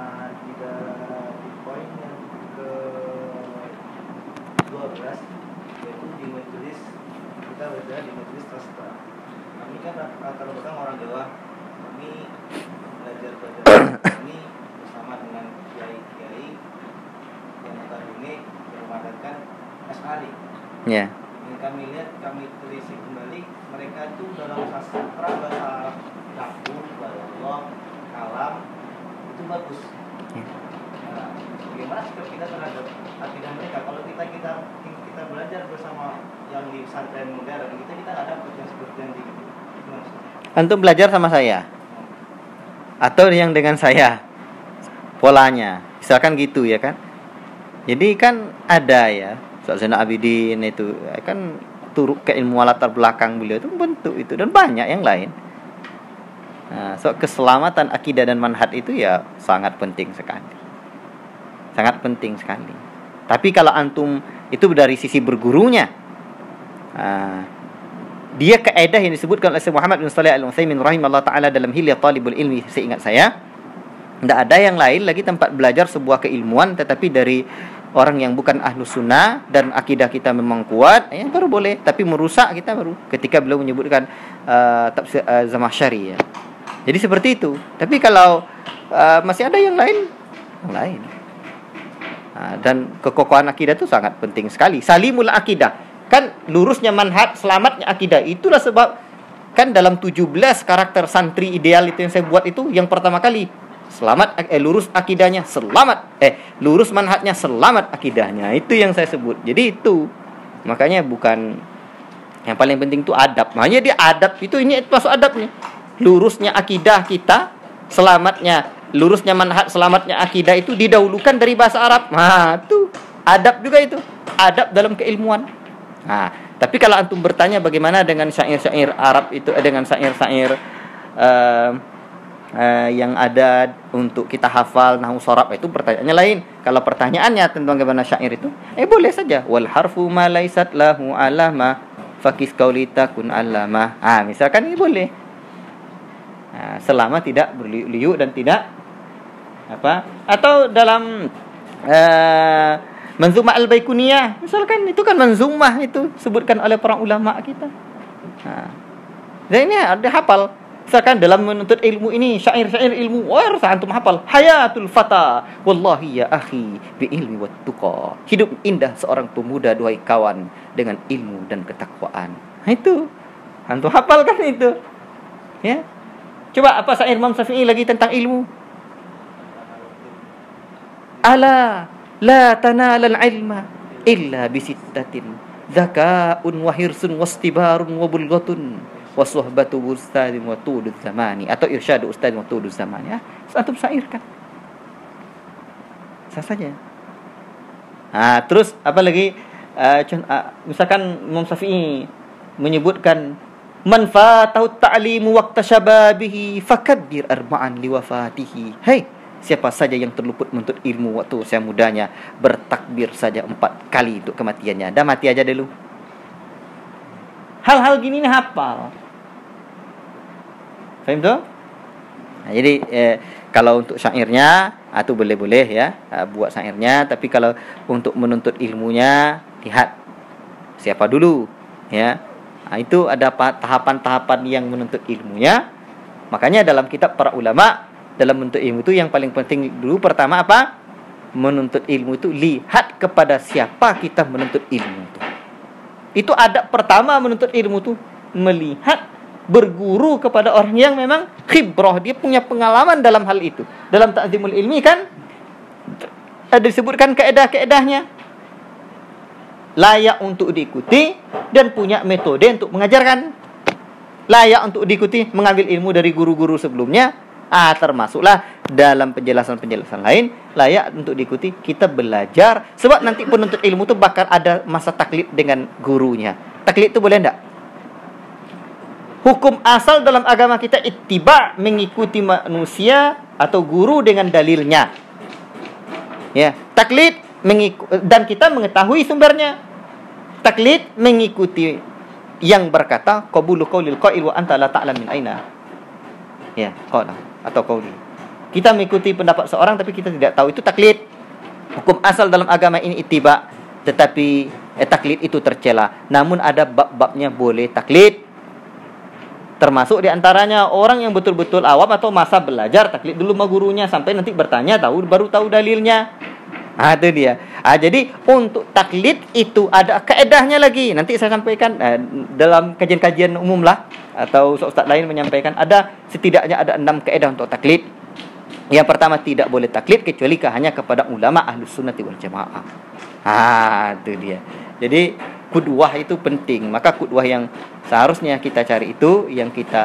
Di majelis sastra. Kami kan latar belakang orang Jawa. Kami belajar kami bersama dengan kiai-kiai yang notabene bermadatkan Asy'ari. Ya. Yang kami lihat, kami telisik kembali, mereka itu dalam sastra bahasa Arab, nahwu, balagha, kalam itu bagus. Nah, bagaimana sikap kita terhadap akidah mereka? Kalau kita belajar bersama yang di pesantren modern, kita ada yang seperti yang di Antum belajar sama saya atau yang dengan saya polanya, misalkan gitu ya kan. Jadi kan ada ya Zainal Abidin itu kan turut ke ilmu latar belakang beliau itu bentuk itu, dan banyak yang lain. Nah, keselamatan akidah dan manhaj itu ya sangat penting sekali. Sangat penting sekali. Tapi kalau antum itu dari sisi bergurunya, Dia kaedah yang disebutkan oleh Syekh Muhammad bin Shalih Al-Utsaimin rahimahullah taala dalam Hilyat Talibul Ilmi, seingat saya. Tidak ada yang lain lagi tempat belajar sebuah keilmuan tetapi dari orang yang bukan ahlus sunnah dan akidah kita memang kuat, ya baru boleh. Tapi merusak kita baru ketika beliau menyebutkan tafsir Zamakhsyari, ya. Jadi seperti itu. Tapi kalau masih ada yang lain. Dan kekokohan akidah itu sangat penting sekali. Salimul akidah, kan lurusnya manhaj, selamatnya akidah. Itulah sebab kan dalam 17 karakter santri ideal itu yang saya buat itu, yang pertama kali selamat lurus akidahnya, lurus manhajnya, selamat akidahnya. Itu yang saya sebut. Jadi itu makanya bukan yang paling penting itu adab. Makanya dia adab itu, ini masuk adabnya. Lurusnya akidah kita, selamatnya, lurusnya manhaj, selamatnya akidah itu didahulukan dari bahasa Arab. Nah, itu adab juga itu. Adab dalam keilmuan. Nah, tapi kalau antum bertanya bagaimana dengan syair-syair Arab itu, dengan syair-syair yang ada untuk kita hafal nahwu shorab, itu pertanyaannya lain. Kalau pertanyaannya tentang bagaimana syair itu, boleh saja. Wal harfu ma laysat lahu alama fakis qauli takun alama. Misalkan ini boleh. Selama tidak berliuk dan tidak atau dalam Manzumah Al-Baikuniyah misalkan, itu kan manzumah itu sebutkan oleh para ulama kita. Dan ini ada hafal. Misalkan dalam menuntut ilmu ini, syair-syair ilmu, harus antum hafal. Hayatul fata wallahi ya akhi bi ilmi wat tuqa. Hidup indah seorang pemuda duhai kawan dengan ilmu dan ketakwaan. Itu antum hafal kan itu. Ya. Coba apa syair Imam Syafi'i lagi tentang ilmu? Ala la tanalal ilma illa bisittatin zaka'un wa hirsun wastibarun wa bulghatun wa suhbatu ustadin wa tuduz zamani, atau irsyadu ustadin wa tuduz zamani. Antum syairkan. Sah saja. Terus apa lagi? Misalkan Imam Syafi'i menyebutkan man fatahu ta'limu waqta syababihi fakabbir arba'an liwafatihi. Siapa saja yang terluput menuntut ilmu waktu usia mudanya, bertakbir saja 4 kali untuk kematiannya. Dah mati aja dulu. Hal-hal gini nih hafal. Faham tu? Jadi kalau untuk syairnya itu boleh-boleh ya, buat syairnya. Tapi kalau untuk menuntut ilmunya, lihat siapa dulu, ya. Itu ada tahapan-tahapan yang menuntut ilmunya. Makanya dalam kitab para ulama, dalam menuntut ilmu itu yang paling penting dulu pertama apa? Menuntut ilmu itu lihat kepada siapa kita menuntut ilmu itu. Itu adab pertama menuntut ilmu itu, melihat, berguru kepada orang yang memang khibrah, dia punya pengalaman dalam hal itu. Dalam ta'zimul ilmi kan ada disebutkan kaedah-kaedahnya, layak untuk diikuti dan punya metode untuk mengajarkan. Layak untuk diikuti, mengambil ilmu dari guru-guru sebelumnya. Termasuklah dalam penjelasan-penjelasan lain, layak untuk diikuti, kita belajar. Sebab nanti penuntut ilmu itu bakal ada masa taklid dengan gurunya. Taklid itu boleh enggak? Hukum asal dalam agama kita ittiba, mengikuti manusia atau guru dengan dalilnya. Ya, taklid dan kita mengetahui sumbernya. Taklid mengikuti yang berkata qabulu qaulil qail wa anta la ta'lam min aina. Ya, qala atau qauli. Kita mengikuti pendapat seorang tapi kita tidak tahu, itu taklid. Hukum asal dalam agama ini ittiba, tetapi taklid itu tercela. Namun ada bab-babnya boleh taklid. Termasuk diantaranya orang yang betul-betul awam atau masa belajar, taklid dulu sama gurunya sampai nanti bertanya, baru tahu dalilnya. Itu dia. Jadi untuk taklid itu ada kaedahnya lagi. Nanti saya sampaikan dalam kajian-kajian umum lah, atau ustaz lain menyampaikan, setidaknya ada 6 kaedah untuk taklid. Yang pertama, tidak boleh taklid kecuali hanya kepada ulama ahlus sunnati wal jamaah. Itu dia. Jadi qudwah itu penting. Maka qudwah yang seharusnya kita cari itu, yang kita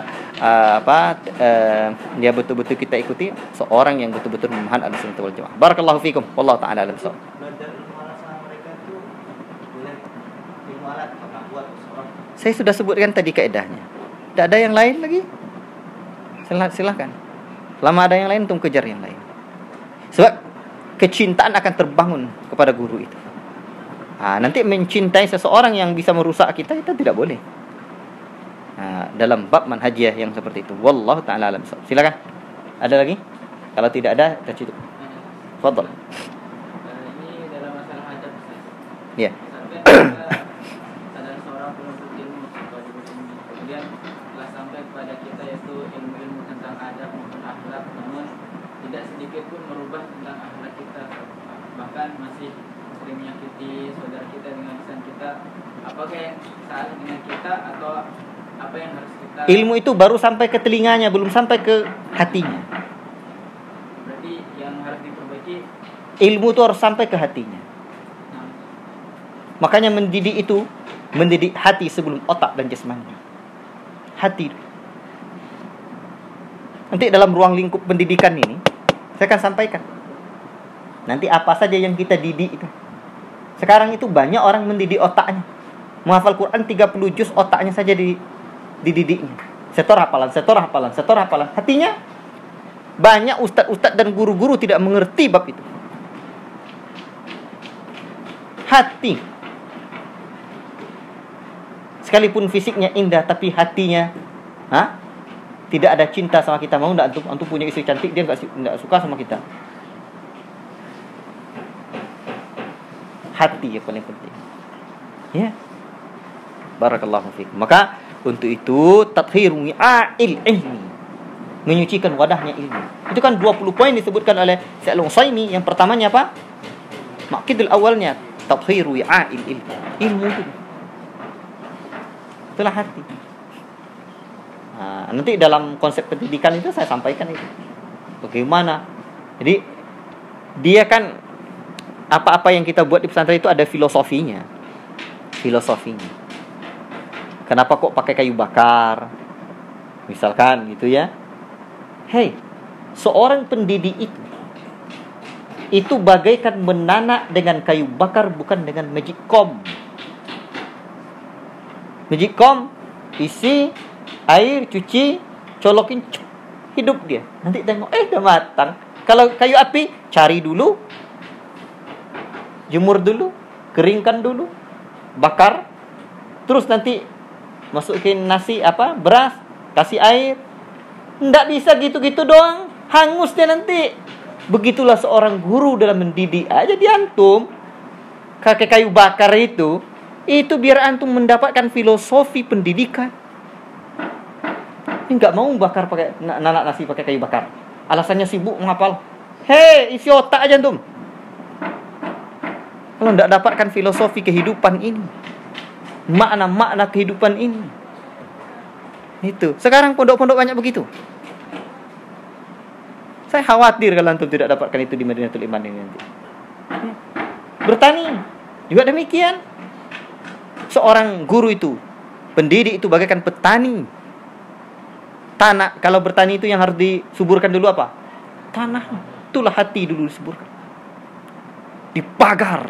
dia betul-betul kita ikuti, seorang yang betul-betul memahami ahlus sunnati wal jamaah. Barakallahu fikum. Wallahu taala alam bissawab. Belajar ilmu alat sama mereka itu boleh, ilmu alat apa buat seorang. Saya sudah sebutkan tadi kaedahnya. Tidak ada yang lain lagi? Silakan. Selama ada yang lain, untuk kejar yang lain. Sebab kecintaan akan terbangun kepada guru itu. Nanti mencintai seseorang yang bisa merusak kita, itu tidak boleh. dalam bab manhajiyah yang seperti itu. Wallahu taala alam. Silakan. Ada lagi? Kalau tidak ada, kita cukup. Fadhal. Ini dalam masalah adab, Ustaz. Ya. Sampai ada seorang penuntut ilmu kemudian telah sampai kepada kita yaitu ilmu-ilmu tentang adab maupun akhlak, namun tidak sedikit pun merubah tentang akhlak kita, bahkan masih sering menyakiti saudara kita dengan lisan kita. Apakah yang salah dengan kita atau apa yang harus kita? Ilmu itu baru sampai ke telinganya, belum sampai ke hatinya. Berarti yang harus diperbaiki Ilmu itu harus sampai ke hatinya. Makanya mendidik itu mendidik hati sebelum otak dan jasmani. Hati. Nanti dalam ruang lingkup pendidikan ini saya akan sampaikan. Nanti apa saja yang kita didik itu. Sekarang itu banyak orang mendidik otaknya. Menghafal Quran 30 juz otaknya saja dididiknya. Setor hafalan. Hatinya banyak ustadz-ustadz dan guru-guru tidak mengerti bab itu. Hati. Sekalipun fisiknya indah tapi hatinya tidak ada cinta sama kita. Mau enggak antum punya istri cantik dia enggak suka sama kita. Hati yang paling penting. Ya. Barakallahu fiikum. Maka untuk itu tathhiru wi'a'il ilmi, menyucikan wadahnya ilmu. Itu kan 20 poin disebutkan oleh Syekh Al-Utsaimin. Yang pertamanya apa? Maqidul awalnya tathhiru wi'a'il ilmi. Ilmu itu. Itulah hati. Nanti dalam konsep pendidikan itu saya sampaikan itu. Bagaimana? Jadi dia kan apa-apa yang kita buat di pesantren itu ada filosofinya. Kenapa kok pakai kayu bakar? Misalkan gitu ya. Hei, seorang pendidik itu bagaikan menanak dengan kayu bakar, bukan dengan magicom. Magicom isi air, cuci, colokin, hidup dia. Nanti tengok, udah matang. Kalau kayu api, cari dulu, jemur dulu, keringkan dulu, bakar, terus nanti masukin nasi beras, kasih air. Nggak bisa gitu-gitu doang, hangus dia nanti. Begitulah seorang guru dalam mendidik aja diantum. Kakek kayu bakar itu biar antum mendapatkan filosofi pendidikan. Nggak mau bakar pakai nanak nasi pakai kayu bakar. Alasannya sibuk menghafal. Hei, isi otak aja antum. Kalau nggak dapatkan filosofi kehidupan ini, makna kehidupan ini. Itu. Sekarang pondok-pondok banyak begitu. Saya khawatir kalau antum tidak dapatkan itu di Madinatul Iman ini nanti. Bertani juga demikian. Seorang guru itu, pendidik itu bagaikan petani. Tanah, kalau bertani itu yang harus disuburkan dulu apa? Tanah. Itulah hati dulu disuburkan. Dipagar.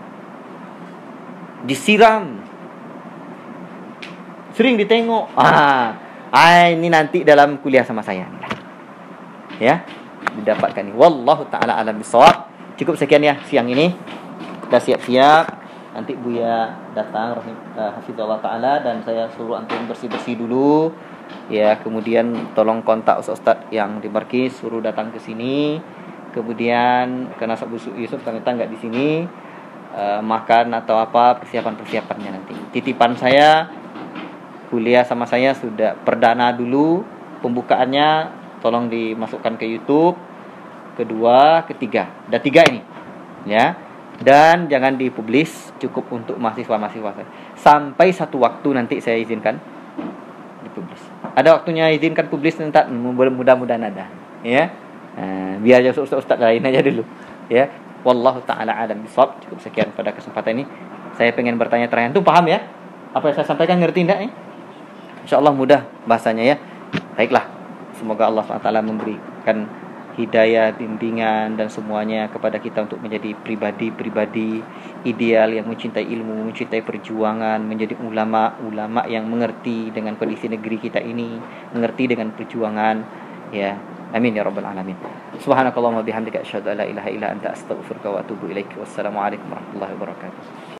Disiram. Sering ditengok. Ini nanti dalam kuliah sama saya. Ya, didapatkan ini. Wallahu taala alam bisawab. Cukup sekian ya siang ini. Kita siap-siap. Nanti Buya datang hafizallah taala dan saya suruh antum bersih-bersih dulu. Ya, kemudian tolong kontak ustaz yang di Markis, suruh datang ke sini. Kemudian karena Yusuf ternyata enggak di sini. Makan atau apa persiapan-persiapannya nanti. Titipan saya kuliah sama saya sudah perdana dulu, pembukaannya tolong dimasukkan ke YouTube. Kedua, ketiga, ada 3 ini, ya. Dan jangan dipublis, cukup untuk mahasiswa-mahasiswa saya. Sampai satu waktu nanti saya izinkan dipublis. Ada waktunya izinkan publis nanti, mudah-mudahan ada, ya. Biar aja ustaz lain aja dulu, ya. Wallahu taala alam bisawab. Cukup sekian pada kesempatan ini. Saya pengen bertanya terakhir, tuh paham ya? Apa yang saya sampaikan, ngerti enggak? InsyaAllah mudah bahasanya ya. Baiklah, semoga Allah SWT memberikan hidayah, bimbingan dan semuanya kepada kita untuk menjadi pribadi-pribadi ideal yang mencintai ilmu, mencintai perjuangan, menjadi ulama-ulama yang mengerti dengan kondisi negeri kita ini, mengerti dengan perjuangan, ya. Amin ya rabbal alamin. Subhanakallahumma bihamdika asyhadu an la ilaha illa anta astaghfiruka wa atubu ilaik. Wassalamualaikum warahmatullahi wabarakatuh.